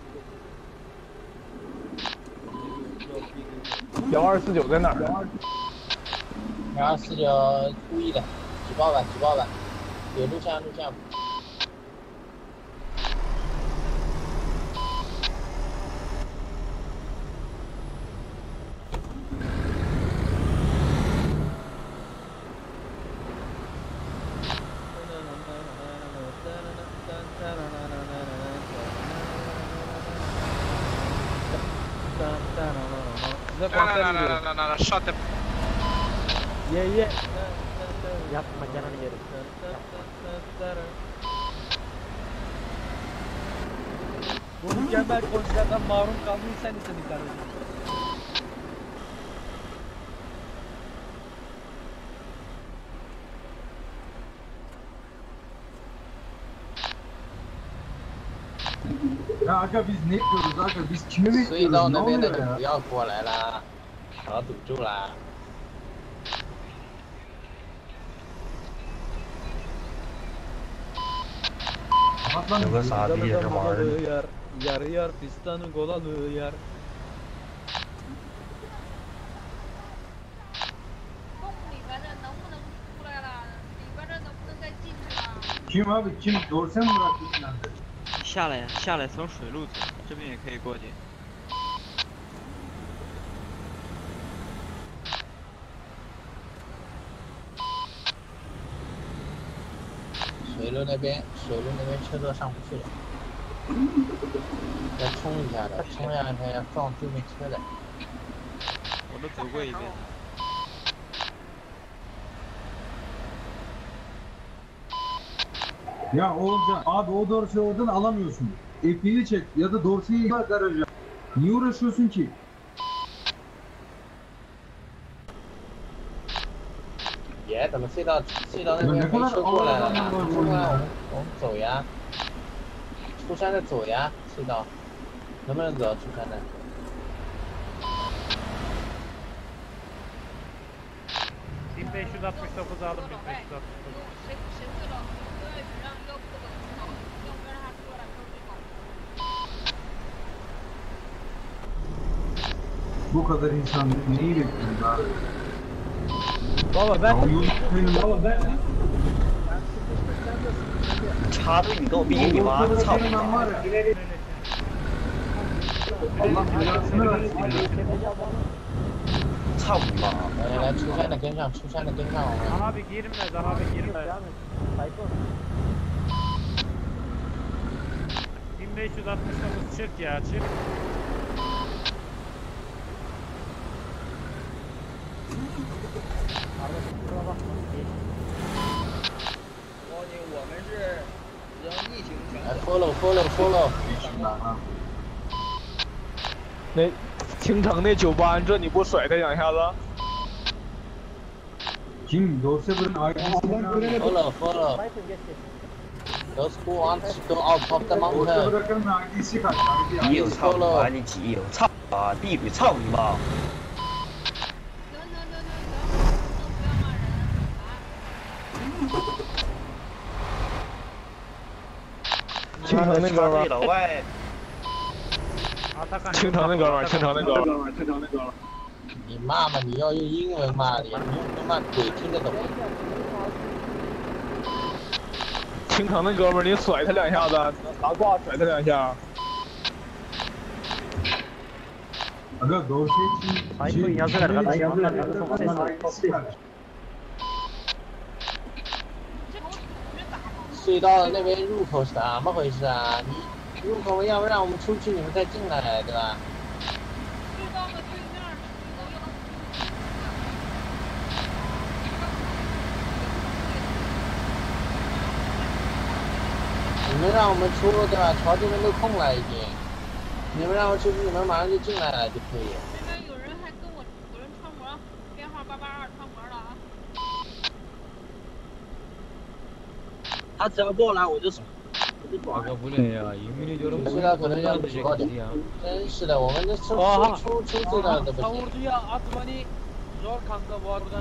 [SPEAKER 15] 幺二四九在哪儿？
[SPEAKER 14] 幺二四九故意的，举报吧举报吧，有录像录像。
[SPEAKER 1] Size konser veriyorum.
[SPEAKER 8] Shut up.
[SPEAKER 1] Ye ye.
[SPEAKER 17] Yapma canını yerim.
[SPEAKER 1] Bu mükemmel konserden mahrum kaldıysan istedik kardeşim.
[SPEAKER 18] Ya aga biz ne yapıyoruz aga? Biz kimi
[SPEAKER 14] 隧
[SPEAKER 18] bekliyoruz?
[SPEAKER 14] 道
[SPEAKER 18] Ne
[SPEAKER 14] 那边的
[SPEAKER 18] oluyor
[SPEAKER 14] 就
[SPEAKER 18] ya?
[SPEAKER 14] 不要过来啦，桥堵住啦。
[SPEAKER 9] 有个傻逼也是玩儿的。
[SPEAKER 1] Yar, yar yar pistanı kolalı yar.
[SPEAKER 18] Kim abi kim? Dorse mi bıraktı nerede?
[SPEAKER 19] 下来下来从水路走，这边也可以过去。
[SPEAKER 14] 水路那边，水路那边车都上不去了，要冲一下的，冲两下要撞对面车的。
[SPEAKER 19] 我都走过一遍。
[SPEAKER 18] Ya Oğulcan abi o dorseyi oradan alamıyorsun. F B'yi çek ya da dorseyi bak garaja. Niye uğraşıyorsun ki?
[SPEAKER 14] 爷，怎么隧道隧道那边没车过来了呢？车过来我们我们走呀，出山的走呀，隧道能不能走出山的？
[SPEAKER 4] bin beş yüz altmış dokuz aldım bin beş yüz altmış dokuz.
[SPEAKER 18] Bu kadar insan neyi bekliyorsun abi?
[SPEAKER 1] Baba ben...
[SPEAKER 18] Baba ben...
[SPEAKER 16] 插队你给我闭你妈！操你妈！
[SPEAKER 18] Allah belasını versin.
[SPEAKER 16] 操你妈！
[SPEAKER 14] 来来，出山的跟上，出山的跟上我们。
[SPEAKER 4] Daha bir girme, daha bir girme. bin beş yüz altmış dokuz çık ya, çık.
[SPEAKER 14] follow follow follow。
[SPEAKER 15] 那青城那九班，这你不甩他两下子？
[SPEAKER 18] Kim? Dorse bırak ailesini.
[SPEAKER 14] Follow follow。Those who want to go out of the
[SPEAKER 18] Dorse
[SPEAKER 14] mountain。
[SPEAKER 18] bırakanın ailesi kaç?
[SPEAKER 16] 你有操你妈！你急有操啊！闭嘴！操你妈！
[SPEAKER 15] 青城那哥们儿，
[SPEAKER 16] 老外。
[SPEAKER 15] 青城那哥们儿，青城那哥们儿，青城那哥们儿。
[SPEAKER 14] 你骂嘛，你要用英文骂的，你用他妈鬼听得懂。
[SPEAKER 15] 青城那哥们儿，你甩他两下子，拿挂甩他两下。
[SPEAKER 18] Aga dorse için...
[SPEAKER 17] Sayko'yu yazın arkadaşlar. Onlar da son ses.
[SPEAKER 14] 隧道那边入口怎么回事啊？你入口要不让我们出去，你们再进来，对吧？
[SPEAKER 18] Aga
[SPEAKER 14] 们让我们出对吧？条这边都空了已经，你们让我出去，你们马上就进来了就可以。
[SPEAKER 20] 那边有人还跟我有人穿模，编号八八二穿模了啊。
[SPEAKER 16] 他只要过来我就甩。
[SPEAKER 3] 那个不能呀，因为你觉得
[SPEAKER 14] 隧道可能要提高点。真是的，我们这出出出出隧道都不行。
[SPEAKER 1] Savurduya atmanı zor kanka bu aradan. ”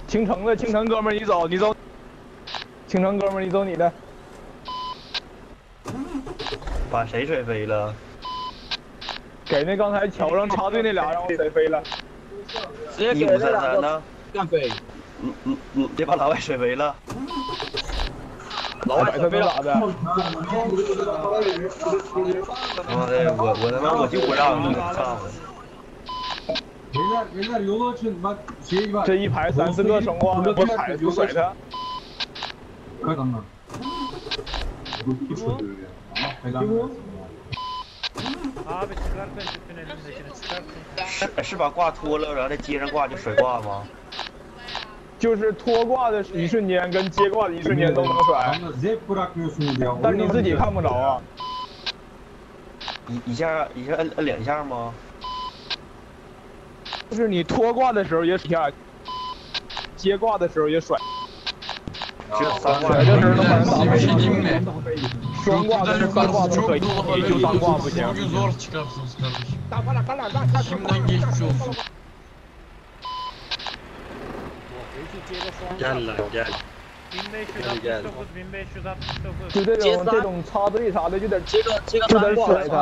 [SPEAKER 15] 青城的，青城哥们儿，你走，你走。青城哥们儿，你走你的。
[SPEAKER 16] 把谁甩飞了？
[SPEAKER 15] 给那刚才桥上插队那俩让我甩飞了。
[SPEAKER 16] 直接给那俩呢？干飞。嗯嗯嗯，别把老外甩飞了。
[SPEAKER 15] 老外他没咋的。
[SPEAKER 16] 妈的，我我他妈我就不让你操！
[SPEAKER 18] Beyler beyler yolu açın bak şey var.
[SPEAKER 15] 这一排三四个生化，我踩就甩他。
[SPEAKER 18] 快等等。
[SPEAKER 1] Abi çıkartın şu tünelindekini çıkartın.
[SPEAKER 16] 是是把挂脱了，然后再接上挂就甩挂吗？
[SPEAKER 15] 就是脱挂的一瞬间跟接挂的一瞬间都能甩。但是你自己看不着啊。
[SPEAKER 16] 一一下一下摁摁两下吗？
[SPEAKER 15] 就是你脱挂的时候也甩，接挂的时候也甩。
[SPEAKER 16] 只有三挂。
[SPEAKER 15] 甩的时候能把人打飞。双挂跟三挂都可以，就单挂不行。
[SPEAKER 1] 打过来，干两干，
[SPEAKER 21] Kimden geçmiş olsun.
[SPEAKER 16] Gel lan gel.
[SPEAKER 1] bin beş yüz altmış dokuz, bin beş yüz altmış dokuz.
[SPEAKER 15] 就这种这种插队啥的，就得
[SPEAKER 16] 这个这个
[SPEAKER 15] 就得甩他。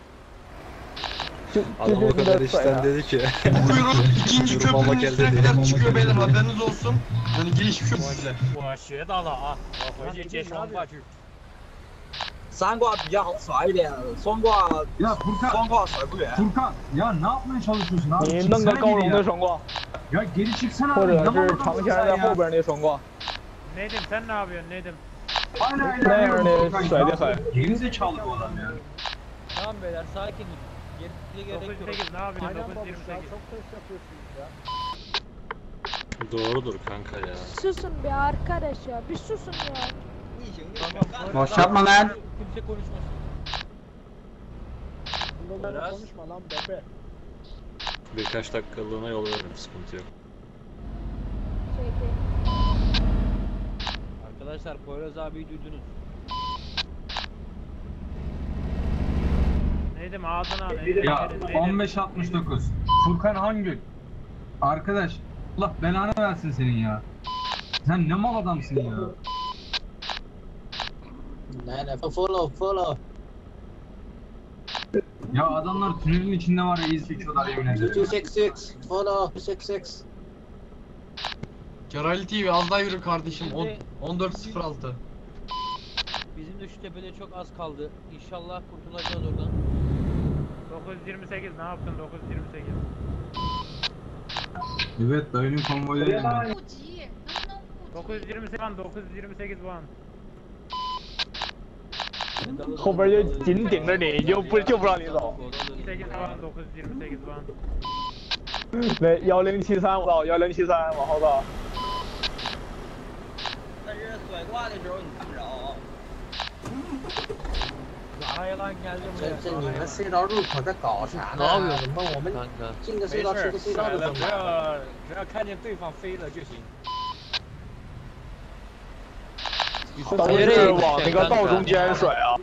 [SPEAKER 2] Adam o kadar işten dedi ki.
[SPEAKER 21] Buyurun ikinci köprünün üstüne kadar çıkıyor beyler haberiniz olsun. Yani geçmiş olsun size.
[SPEAKER 13] 我学到了啊，我回去接双挂去。
[SPEAKER 16] 三挂比较好甩一点，双挂
[SPEAKER 18] Ya Furkan,
[SPEAKER 16] 双挂甩不远。
[SPEAKER 18] Furkan ya ne yapmaya çalışıyorsun abi?
[SPEAKER 15] 你弄个高龙的双挂，
[SPEAKER 18] Ya geri çıksana
[SPEAKER 15] 或
[SPEAKER 18] abi.
[SPEAKER 15] 者是长线在后边那双挂，
[SPEAKER 1] Nedim sen ne yapıyorsun Nedim?
[SPEAKER 15] 那样的甩的很。
[SPEAKER 18] Geri zekalı bu adam ya.
[SPEAKER 11] Tamam beyler sakin. Geri gerek
[SPEAKER 1] dokuz
[SPEAKER 11] yok.
[SPEAKER 1] sekiz ne yapıyorsun? dokuz yirmi sekiz.
[SPEAKER 12] Çok test yapıyorsunuz ya.
[SPEAKER 21] Doğrudur kanka ya.
[SPEAKER 20] Susun be arkadaş ya. Bir susun ya.
[SPEAKER 9] Boş yapma lan.
[SPEAKER 11] Kimse konuşmasın.
[SPEAKER 12] Bunlarla konuşma lan bebe.
[SPEAKER 21] Birkaç dakikalığına yol veririm, sıkıntı yok.
[SPEAKER 11] Arkadaşlar Poyraz abiyi duydunuz.
[SPEAKER 1] Nedim ağzına al.
[SPEAKER 18] Ya on beş altmış dokuz. Furkan Hangül. Arkadaş Allah belanı versin senin ya. Sen ne mal adamsın ya.
[SPEAKER 14] Ne ne follow follow.
[SPEAKER 18] Ya adamlar tünelin içinde var ya iz çekiyorlar yemin ederim.
[SPEAKER 14] iki yüz seksen altı follow iki yüz seksen altı.
[SPEAKER 21] Kerali T V az daha yürü kardeşim. on dört sıfır altı.
[SPEAKER 11] Bizim de şu tepede çok az kaldı. İnşallah kurtulacağız oradan.
[SPEAKER 1] dokuz yirmi sekiz ne yaptın dokuz yirmi sekiz?
[SPEAKER 18] Evet dayının konvoyları ben.
[SPEAKER 1] dokuz yirmi sekiz dokuz yirmi sekiz puan.
[SPEAKER 15] 后边就紧顶着你，就不就不让你走。
[SPEAKER 1] sekiz puan dokuz yirmi sekiz puan.
[SPEAKER 15] 来幺零七三我到幺零七三往后到。
[SPEAKER 16] 但是甩挂的时候你看不着。
[SPEAKER 1] 来lan geldim
[SPEAKER 14] 这
[SPEAKER 1] buraya.
[SPEAKER 14] 这你们隧道入口在搞啥呢？怎么我们进个隧道出个隧道都这么
[SPEAKER 13] 只要只要看见对方飞了就行。
[SPEAKER 15] 都是往那个道中间甩啊，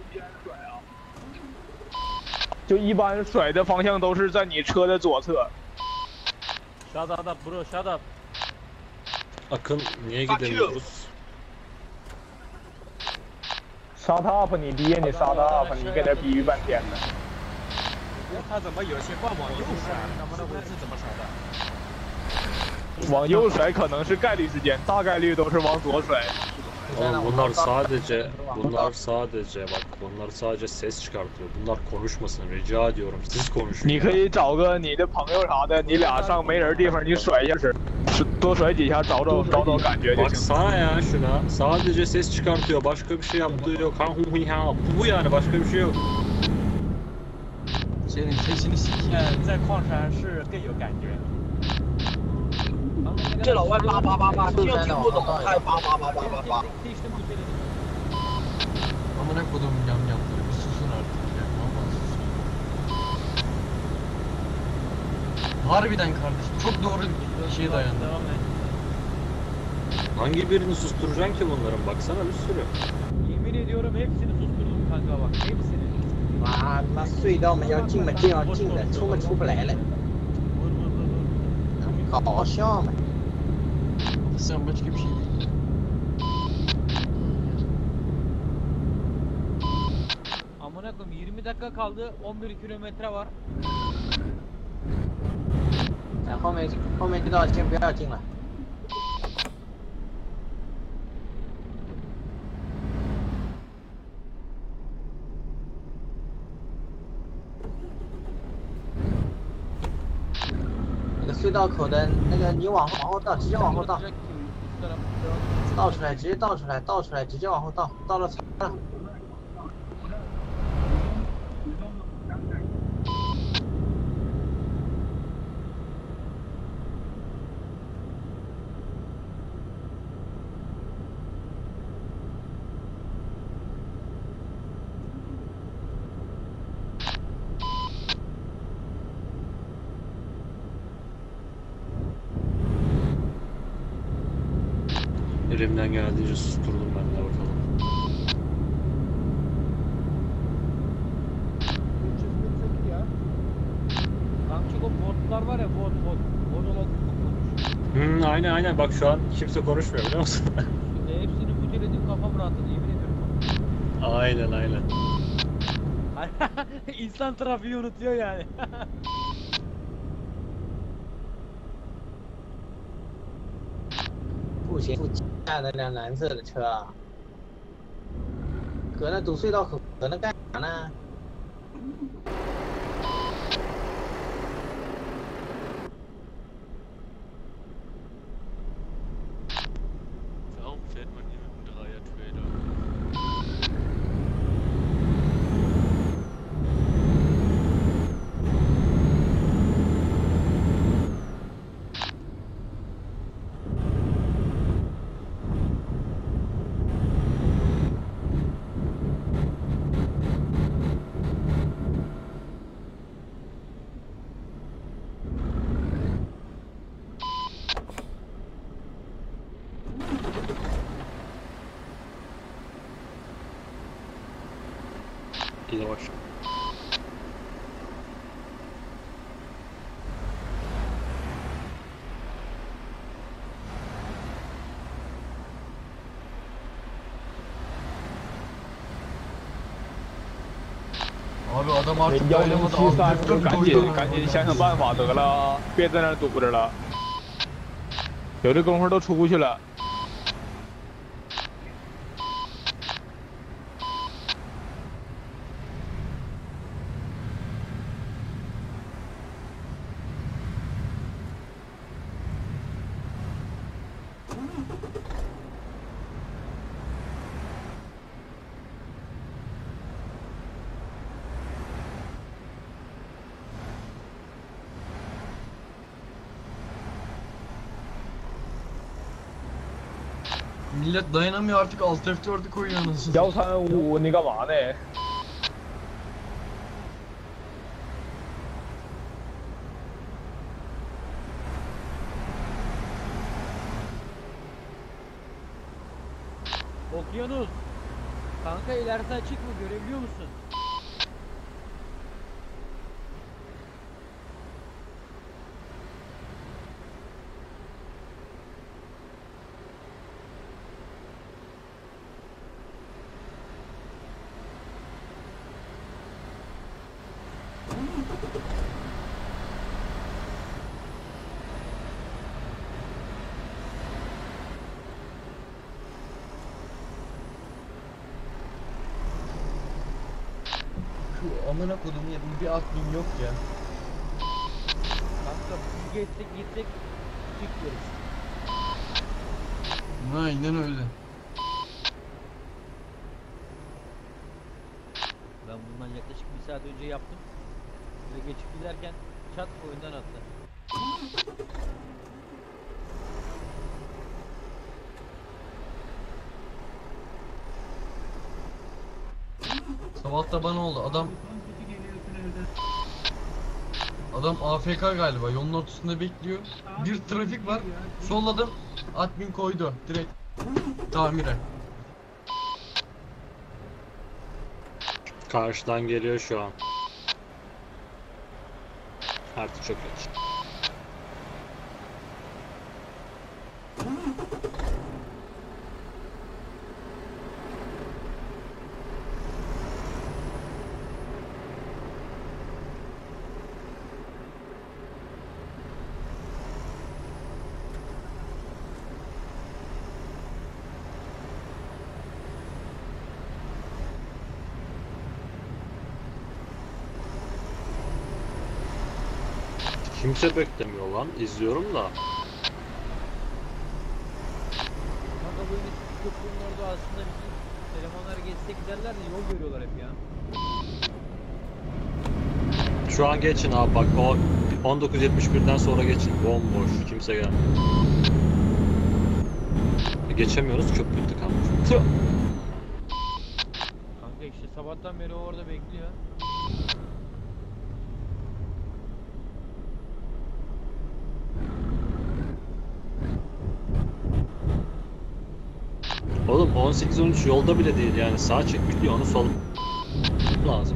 [SPEAKER 15] 就一般甩的方向都是在你车的左侧。
[SPEAKER 13] Shut up bro, shut up.
[SPEAKER 21] Akın niye gidemiyoruz?
[SPEAKER 15] shut up，你爹你 shut up，你给他比喻半天呢。
[SPEAKER 4] 他怎么有些惯往右甩？他是怎么甩的？
[SPEAKER 15] 往右甩可能是概率事件，大概率都是往左甩。
[SPEAKER 10] Oğlum bunlar sadece bunlar sadece bak bunlar sadece ses çıkartıyor. Bunlar konuşmasın rica ediyorum. Siz konuşun.
[SPEAKER 15] 你可以找个你的朋友啥的，你俩上没人地方，你甩一下式，多甩几下找找找找感觉就行。
[SPEAKER 10] Baksana ya şuna. Sadece ses çıkartıyor. Başka bir şey yaptığı yok. Ha hu hu ha. Bu yani başka bir şey yok.
[SPEAKER 21] Senin sesini sikeyim.
[SPEAKER 4] 呃，在矿山是更有感觉。
[SPEAKER 16] 这老外叭叭叭叭，听听不懂，还叭叭叭叭叭叭。
[SPEAKER 21] Amına kodum yam yamları bir susun artık ya. Vallahi susun. Harbiden kardeşim çok doğru bir şeye dayandı.
[SPEAKER 10] Hangi birini susturacaksın ki bunların? Baksana bir sürü.
[SPEAKER 11] Yemin ediyorum hepsini susturdum kanka bak hepsini.
[SPEAKER 5] 哇，那隧道嘛要进嘛就要进的，出嘛出不来了。搞笑嘛。
[SPEAKER 21] Sen başka bir şey değil.
[SPEAKER 11] Amına koyayım yirmi dakika kaldı on bir kilometre var.
[SPEAKER 5] 哎，后面后面这道先不要进了。那个隧道口的那个，你往后往后倒，直接往后倒，倒出来，直接倒出来，倒出来，直接往后倒，倒了槽了。
[SPEAKER 10] Elimden geldiğince susturdum ben de bakalım.
[SPEAKER 11] Kanka o botlar var ya bot bot. Bot
[SPEAKER 10] Hmm, aynen aynen bak şu an kimse konuşmuyor biliyor musun?
[SPEAKER 11] hepsini müdeledim kafam rahatladı yemin ediyorum.
[SPEAKER 10] Aynen aynen.
[SPEAKER 11] İnsan trafiği unutuyor yani.
[SPEAKER 5] 不行，副驾那辆蓝色的车啊，搁那堵隧道口，搁那干啥呢？
[SPEAKER 22] Warum fährt man hier mit einem Dreier-Trailer?
[SPEAKER 10] Yavaş.
[SPEAKER 21] Abi adam artık
[SPEAKER 15] 幺
[SPEAKER 21] dayanamadı.
[SPEAKER 15] 零七三，
[SPEAKER 21] Alt F
[SPEAKER 15] 赶
[SPEAKER 21] dört
[SPEAKER 15] 紧
[SPEAKER 21] koydu.
[SPEAKER 15] 赶紧想想办法得了，别在那儿堵着了。有的功夫都出去了。
[SPEAKER 21] Millet dayanamıyor artık Alt F dört'ü koyuyor anasını.
[SPEAKER 15] 幺三五，你干嘛呢？
[SPEAKER 11] Okyanus. Kanka ilerisi açık mı görebiliyor musun?
[SPEAKER 21] Şu amına kodumun yerinde bir admin yok ya.
[SPEAKER 11] Kanka biz geçsek gitsek çıkıyoruz.
[SPEAKER 21] Aynen öyle.
[SPEAKER 11] Ben bundan yaklaşık bir saat önce yaptım. Ve geçip giderken çat oyundan attı.
[SPEAKER 21] Sabah da bana oldu. Adam Adam A F K galiba. Yolun ortasında bekliyor. Bir trafik var. Solladım. Admin koydu direkt tamire.
[SPEAKER 10] Karşıdan geliyor şu an. Artık çok geç. Kimse beklemiyor lan. İzliyorum da.
[SPEAKER 11] Kanka böyle köprünün orada aslında bizim elemanlar geçse giderler de yol görüyorlar hep ya.
[SPEAKER 10] Şu an geçin abi bak o on dokuz yetmiş birden sonra geçin. Bomboş. Kimse gelmiyor. Geçemiyoruz. Köprü tıkanmış.
[SPEAKER 11] Kanka işte sabahtan beri o orada bekliyor.
[SPEAKER 10] Oğlum on sekiz on üç yolda bile değil yani sağ çek biliyor onu sol lazım.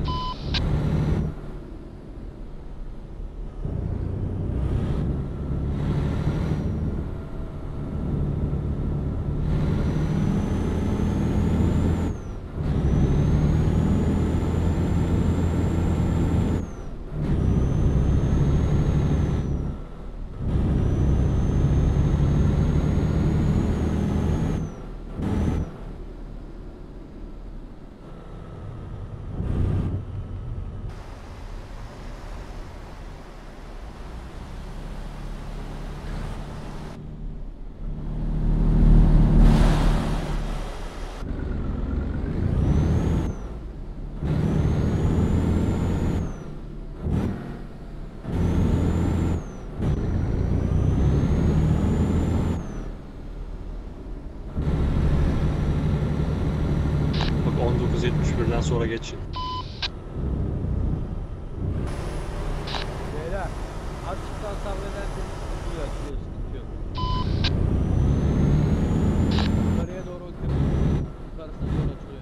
[SPEAKER 10] on dokuz yetmiş birden sonra geçin.
[SPEAKER 11] Beyler azıcıktan sabrederseniz sıkıntı yok, sıkıntı yok. Yukarıya doğru okuyorum. Yukarısına doğru açılıyor.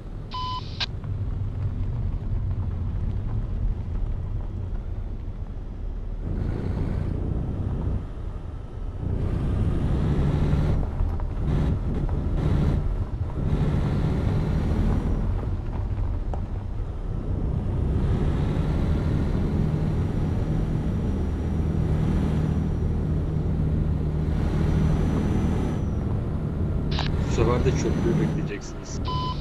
[SPEAKER 10] Bu sefer de köprüyü bekleyeceksiniz.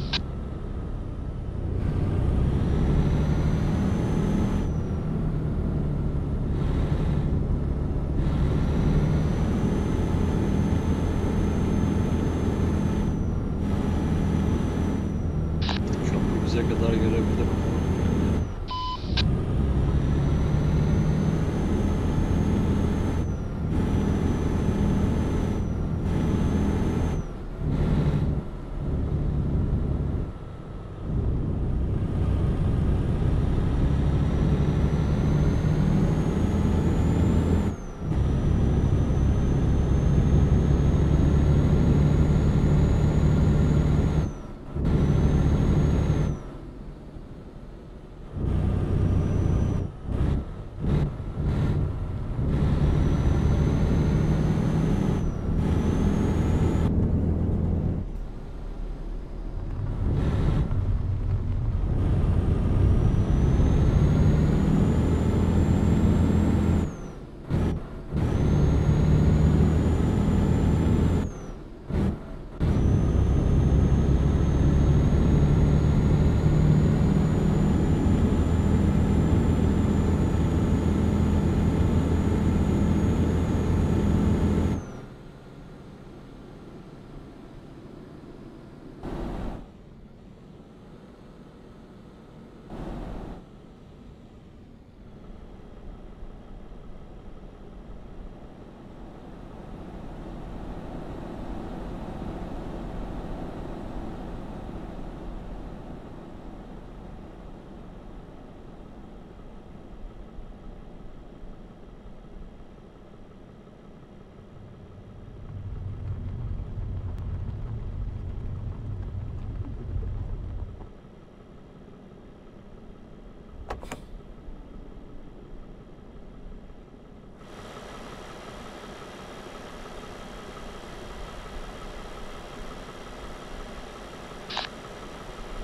[SPEAKER 10] Köprü bize kadar gelebilir.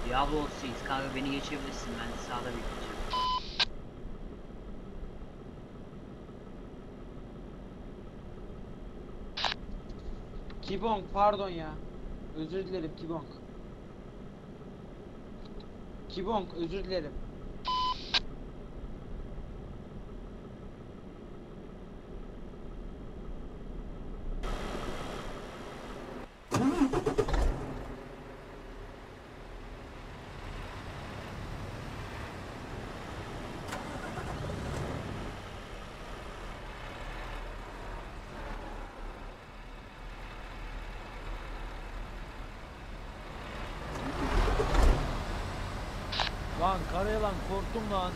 [SPEAKER 6] Diablo otuz sekiz kanka beni geçebilirsin, ben sağda bekleyeceğim.
[SPEAKER 11] Kibong pardon ya. Özür dilerim Kibong. Kibong özür dilerim.
[SPEAKER 1] Lan karayalan korktum lan.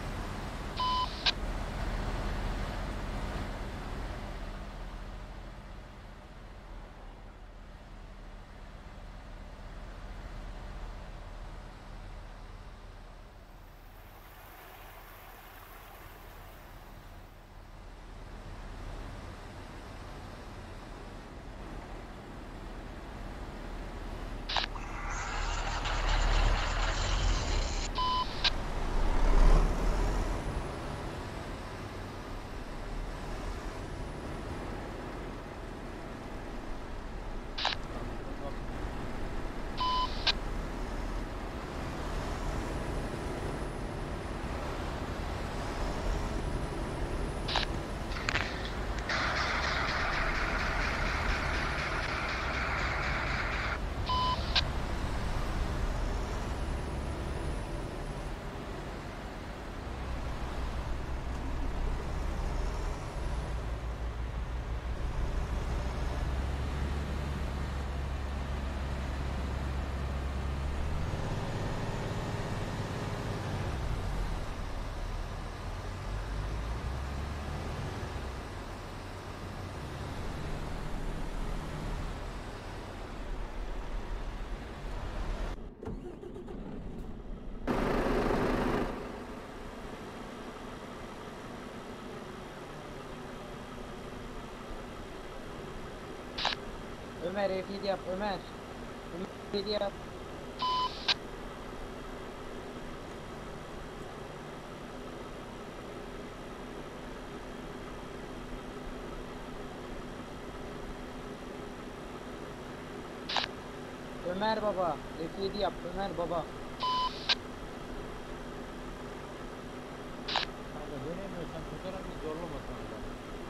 [SPEAKER 11] Ömer F yedi yap Ömer. Ömer F yedi yap. Ömer baba F yedi yap Ömer baba.
[SPEAKER 1] Kanka dönemiyorsan fotoğrafı zorlama kanka.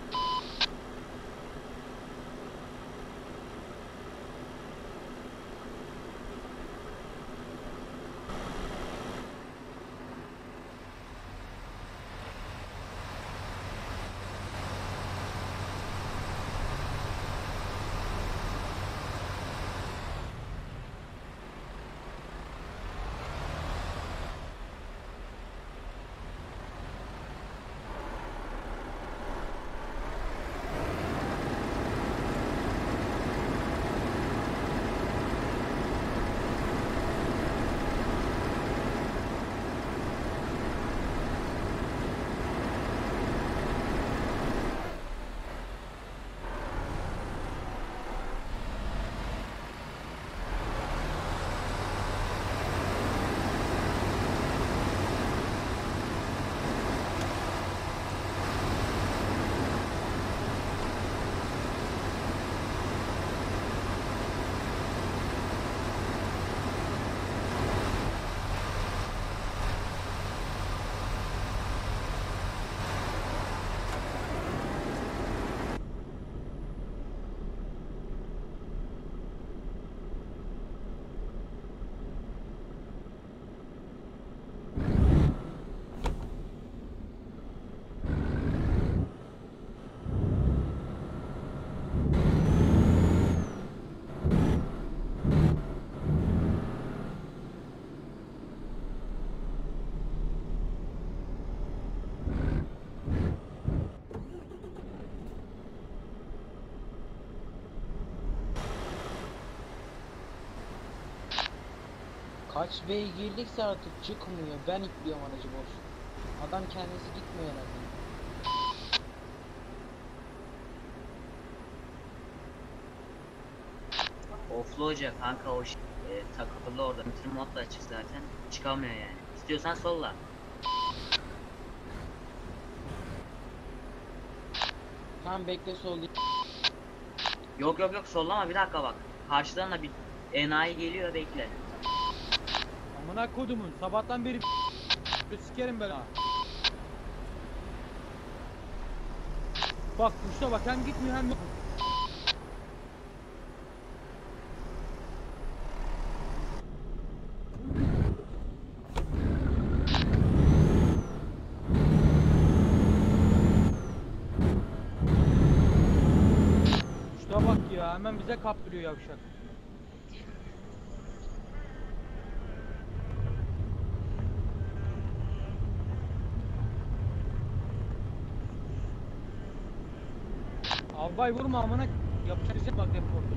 [SPEAKER 11] Kaç beygirlikse artık çıkmıyor. Ben ipliyorum aracı boş. Adam kendisi gitmiyor herhalde.
[SPEAKER 3] Of
[SPEAKER 6] Offload'ca kanka o şey e, takılı orada. Nitro modla açık zaten. Çıkamıyor yani. İstiyorsan solla.
[SPEAKER 11] Tamam bekle sol.
[SPEAKER 6] Yok yok yok sollama bir dakika bak. Karşıdan da bir enayi geliyor bekle.
[SPEAKER 1] Amına kodumun sabahtan beri sikerim ben ha. Bak uçta bak hem gitmiyor hem yok. Uçta bak ya hemen bize kaptırıyor yavşak. Albay vurma amına yapacak bak deportu.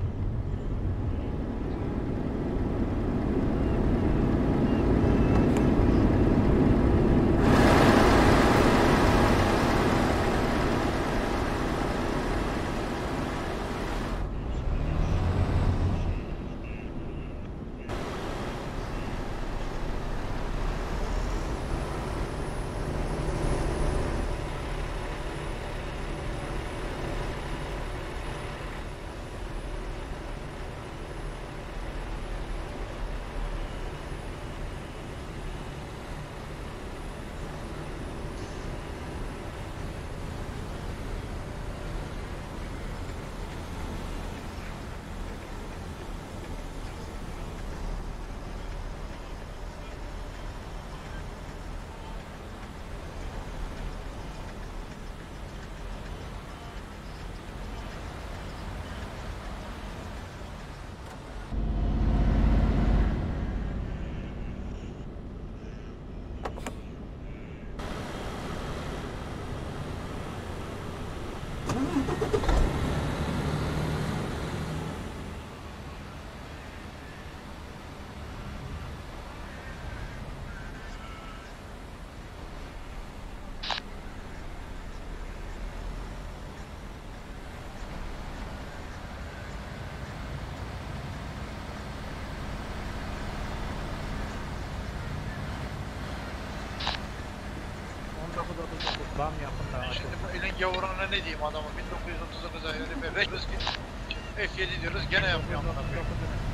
[SPEAKER 12] Bam yakında.
[SPEAKER 7] Şimdi bu elin gavuruna ne diyeyim adamı bin dokuz yüz otuz dokuz'a öyle bir bekliyoruz ki F yedi diyoruz gene yapıyor amına koyayım.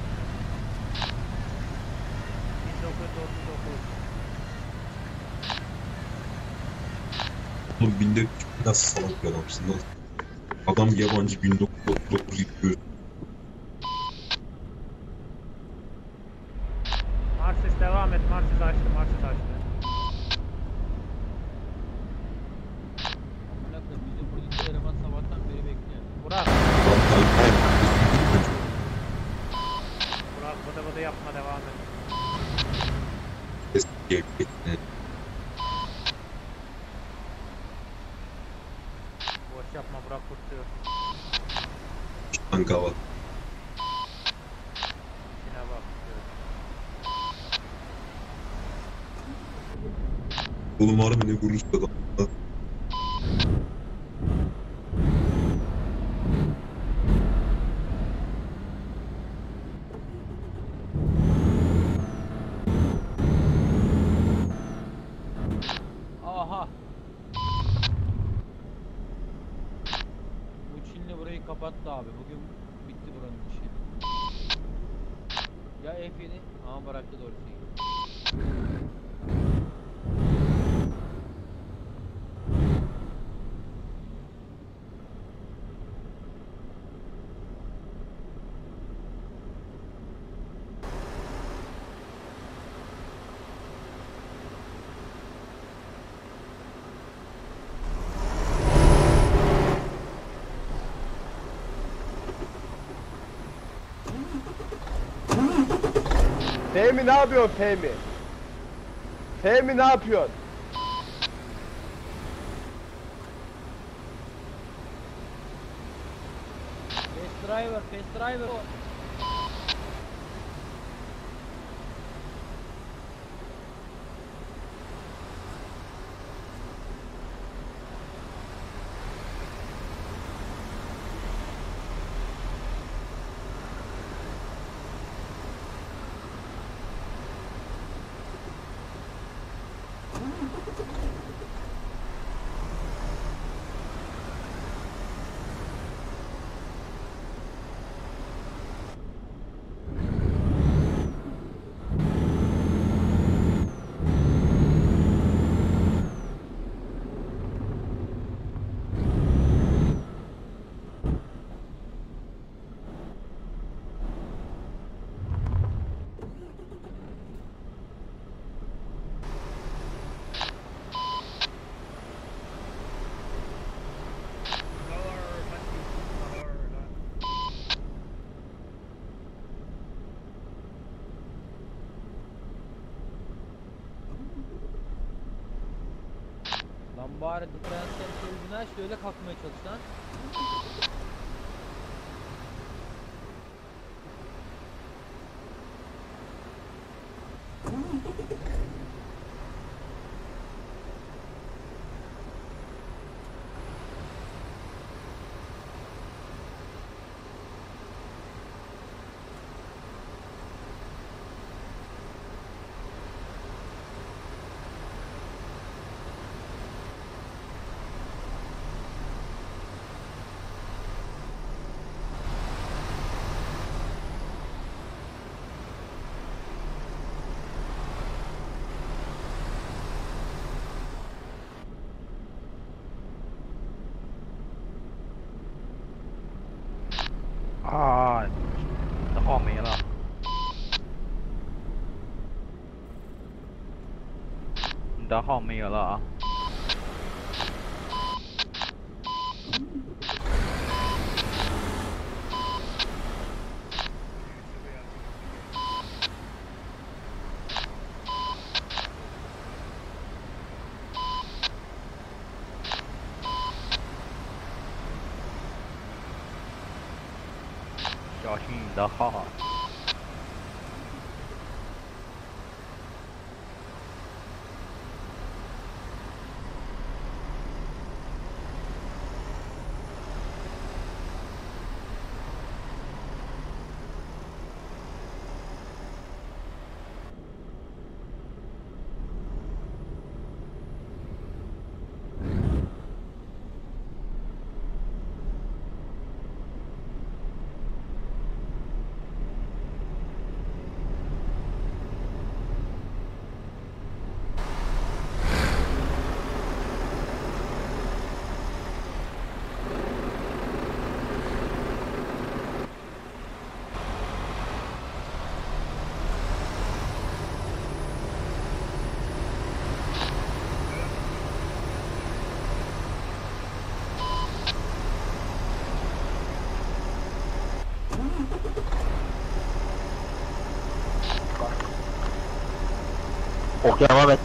[SPEAKER 12] bin dokuz yüz otuz dokuz.
[SPEAKER 8] Oğlum bin dokuz yüz nasıl salak bir adamsın lan? Adam yabancı bin dokuz yüz otuz dokuz yapıyor.
[SPEAKER 12] Marsis devam et. Marsis açtı. Marsis açtı. Burak. Burak bıdı bıdı yapma devam et. Boş yapma Burak kurtuyor.
[SPEAKER 8] Kanka bak.
[SPEAKER 12] Yine bak.
[SPEAKER 8] Oğlum harbi ne vurmuş adam.
[SPEAKER 1] Aha. Bu Çinli burayı kapattı abi. Bugün bitti buranın işi. Ya F yedi. Ama bıraktı doğru şeyi.
[SPEAKER 15] Fehmi ne yapıyorsun Fehmi? Fehmi ne yapıyorsun?
[SPEAKER 1] Fast driver, fast driver.
[SPEAKER 11] bari diferansiyel şeridini aç da öyle kalkmaya çalış lan.
[SPEAKER 2] À, nó hòm mày là. Đã hòm mày là. Cho xin đã khó.
[SPEAKER 9] Okey, devam et.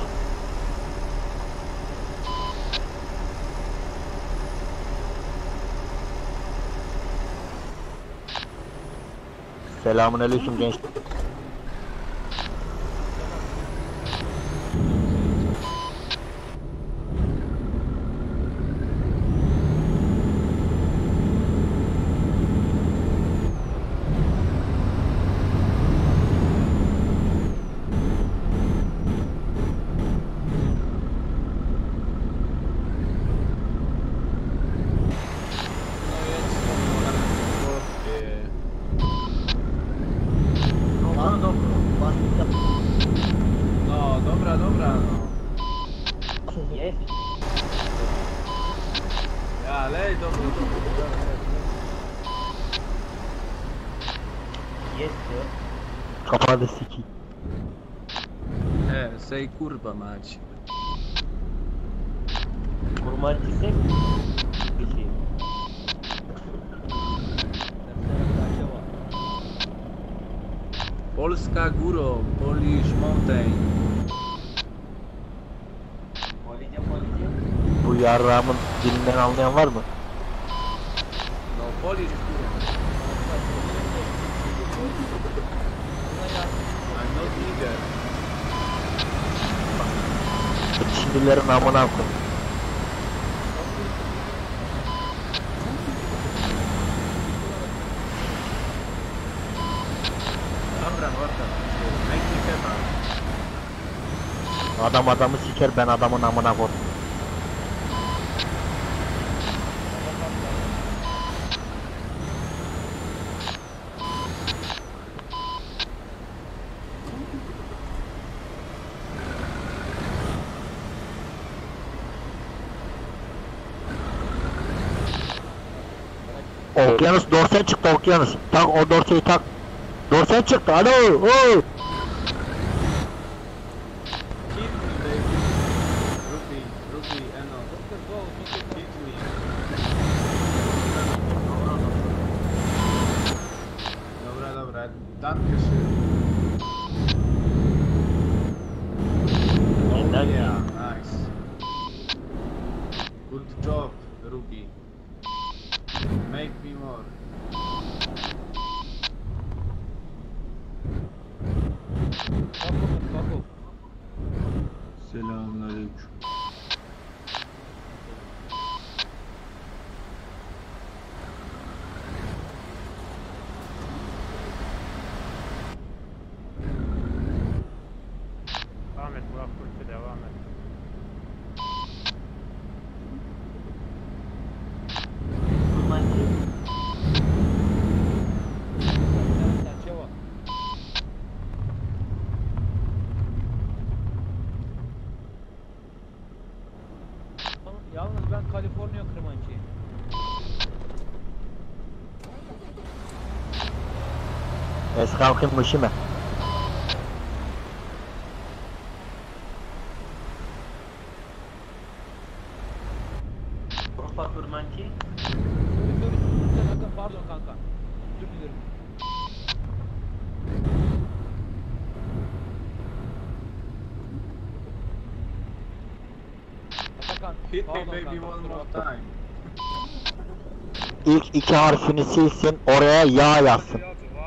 [SPEAKER 9] Selamünaleyküm genç.
[SPEAKER 4] No, dobra, dobra, no.
[SPEAKER 5] Jest.
[SPEAKER 4] Ja, lej, dobra, dobra.
[SPEAKER 5] Jest.
[SPEAKER 9] Kafanı siki.
[SPEAKER 4] E, sej kurwa mać.
[SPEAKER 5] Kurmancısı bir şey.
[SPEAKER 4] Polska górą, Polish mountain.
[SPEAKER 5] Policja, policja.
[SPEAKER 9] Bu yarrağımın dilinden anlayan var mı?
[SPEAKER 4] No, Polish górą. I'm not nigger.
[SPEAKER 9] Çinlilerin amına koy.
[SPEAKER 4] Dobra, morda. Make me kebab.
[SPEAKER 9] Adam adamı siker, ben adamın amına koy. Okyanus dorsen çıktı, okyanus. Tak o dorseyi tak. Dorsen çıktı. Alo. Oy.
[SPEAKER 4] Dobra, dobra. Danke schön. Oh yeah, nice.
[SPEAKER 1] Bak.
[SPEAKER 18] Selamünaleyküm.
[SPEAKER 17] Devam et Burak Kurt'u devam et.
[SPEAKER 1] Yalnız ben Kaliforniya kırmancıyım.
[SPEAKER 9] Eskalkın mışı mı?
[SPEAKER 6] Urfa Kırmanki.
[SPEAKER 1] Kanka pardon kanka. Özür dilerim. Atakan,
[SPEAKER 18] Hit me
[SPEAKER 1] pardon
[SPEAKER 18] baby
[SPEAKER 1] kanka,
[SPEAKER 18] one
[SPEAKER 1] kusura
[SPEAKER 18] more
[SPEAKER 1] bakma.
[SPEAKER 18] time.
[SPEAKER 9] İlk iki harfini silsin, oraya yağ yazsın.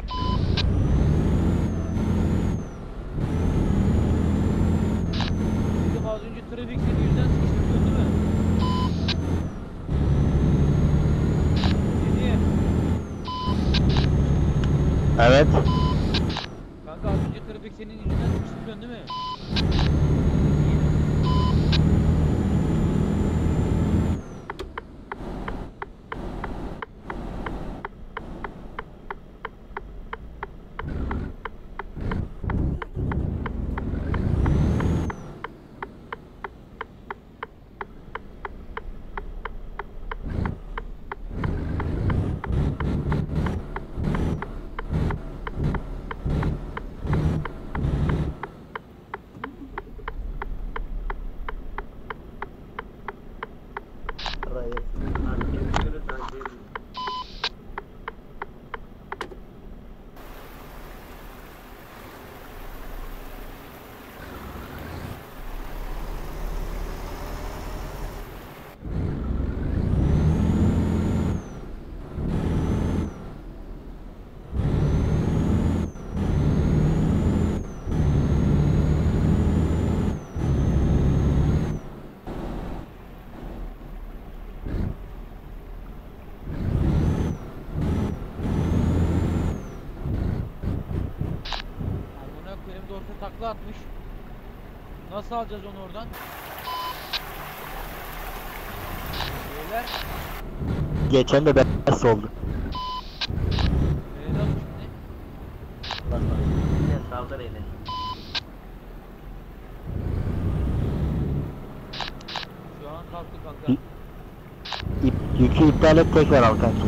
[SPEAKER 1] Bizim az önce trafik senin yüzünden sıkıştırdın değil mi? Niye?
[SPEAKER 9] Evet.
[SPEAKER 1] Kanka az önce trafik senin yüzünden sıkıştırdın değil mi? Dorse takla atmış. Nasıl alacağız onu oradan? Beyler.
[SPEAKER 9] Geçen de best oldu.
[SPEAKER 1] Neyden şimdi?
[SPEAKER 6] Bak bak. Yine saldır eli.
[SPEAKER 1] Şu an kalktı kanka.
[SPEAKER 9] İp, yükü iptal et, tekrar al kanka.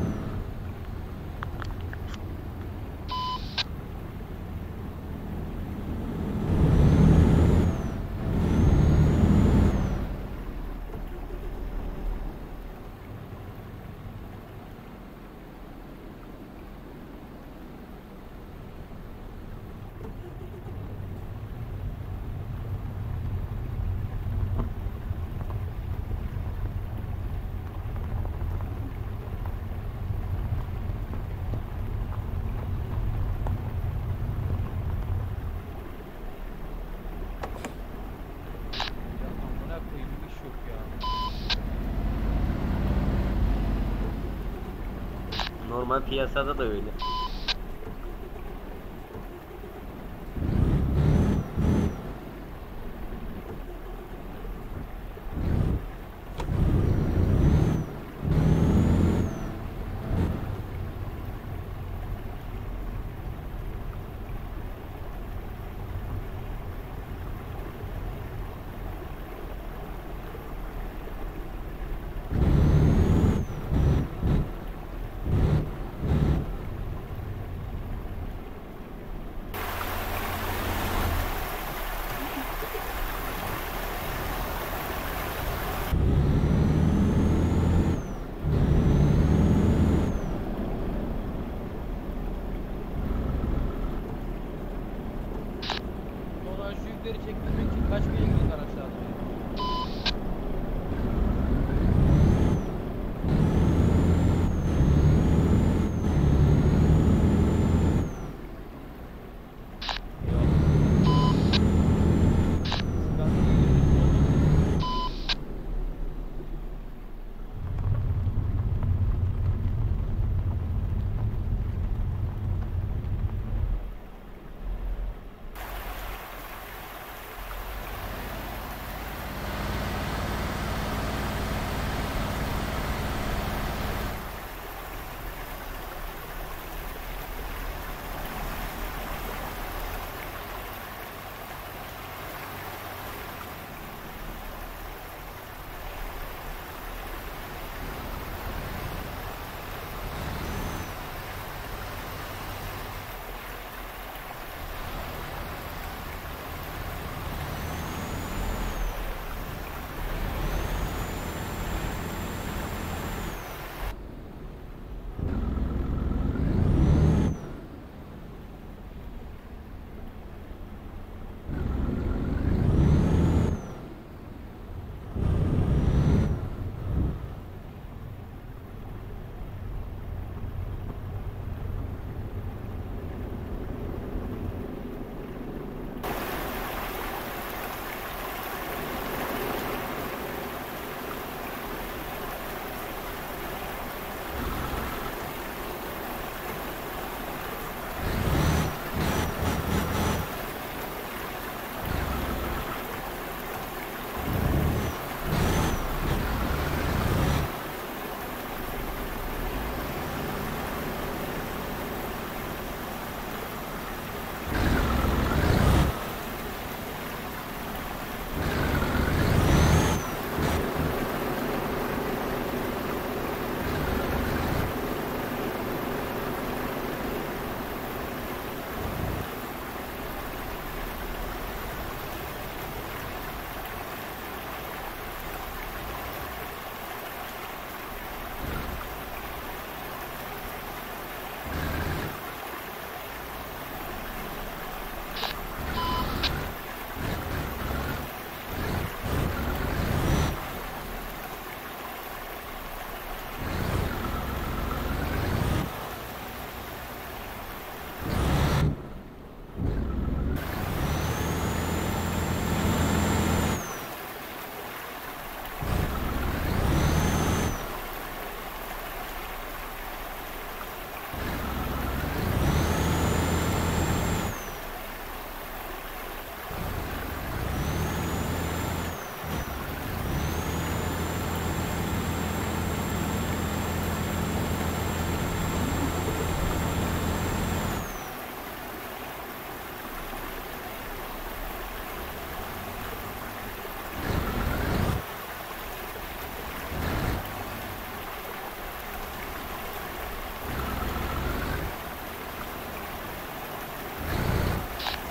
[SPEAKER 1] Amına koyayım, iş yok ya.
[SPEAKER 6] Normal piyasada da öyle.
[SPEAKER 1] Sonra şu yükleri çekmemek için kaç beygirlik araç lazım? Eyvallah.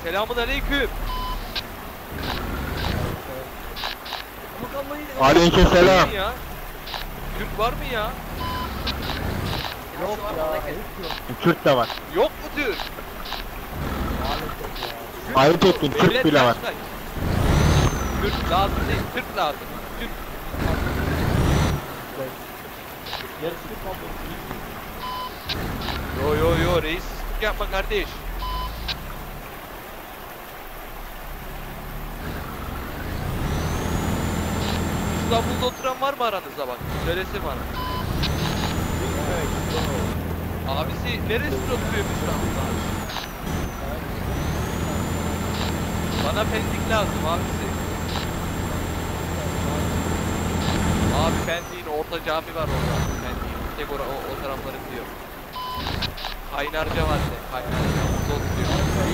[SPEAKER 19] Selamun aleyküm.
[SPEAKER 9] Aleykümselam.
[SPEAKER 19] Ya. Türk var mı ya?
[SPEAKER 1] Yok ya.
[SPEAKER 9] Türk de var.
[SPEAKER 19] Yok mu Türk?
[SPEAKER 9] Ayıp ettin, Türk
[SPEAKER 19] Devlet
[SPEAKER 9] bile var.
[SPEAKER 19] kaç kaç? Türk lazım değil, Türk lazım. Türk. Yo yo yo reis yapma kardeş. İstanbul'da oturan var mı aranızda bak? Söylesin bana. Abisi neresinde oturuyor İstanbul'da? Bana Pendik lazım abisi. Abi Pendik'in orta cami var orada. Pendik'in tek ora, o, o tarafları biliyorum. Kaynarca var de. Kaynarca. Orada oturuyor.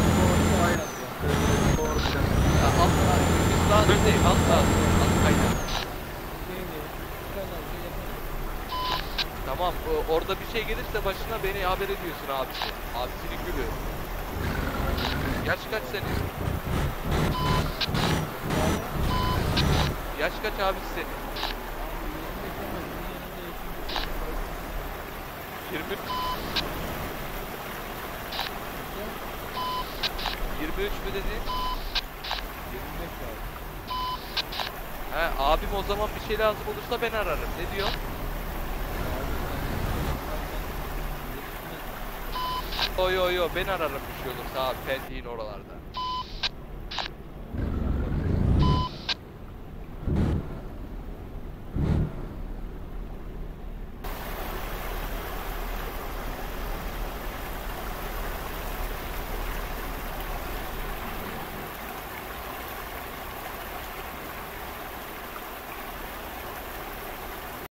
[SPEAKER 19] Ya alt Üstad değil. Alt lazım. Alt Kaynarca. Tamam. o- Orada bir şey gelirse başına beni haber ediyorsun abisi. Abisinin gülü. Yaş kaç senin? Yaş kaç abisi senin? yirmi yirmi üç mü dedi? yirmi beş abi. He abim o zaman bir şey lazım olursa ben ararım. Ne diyor? Yo yo yo ben ararım bir şey olursa abi Pendik'in oralarda.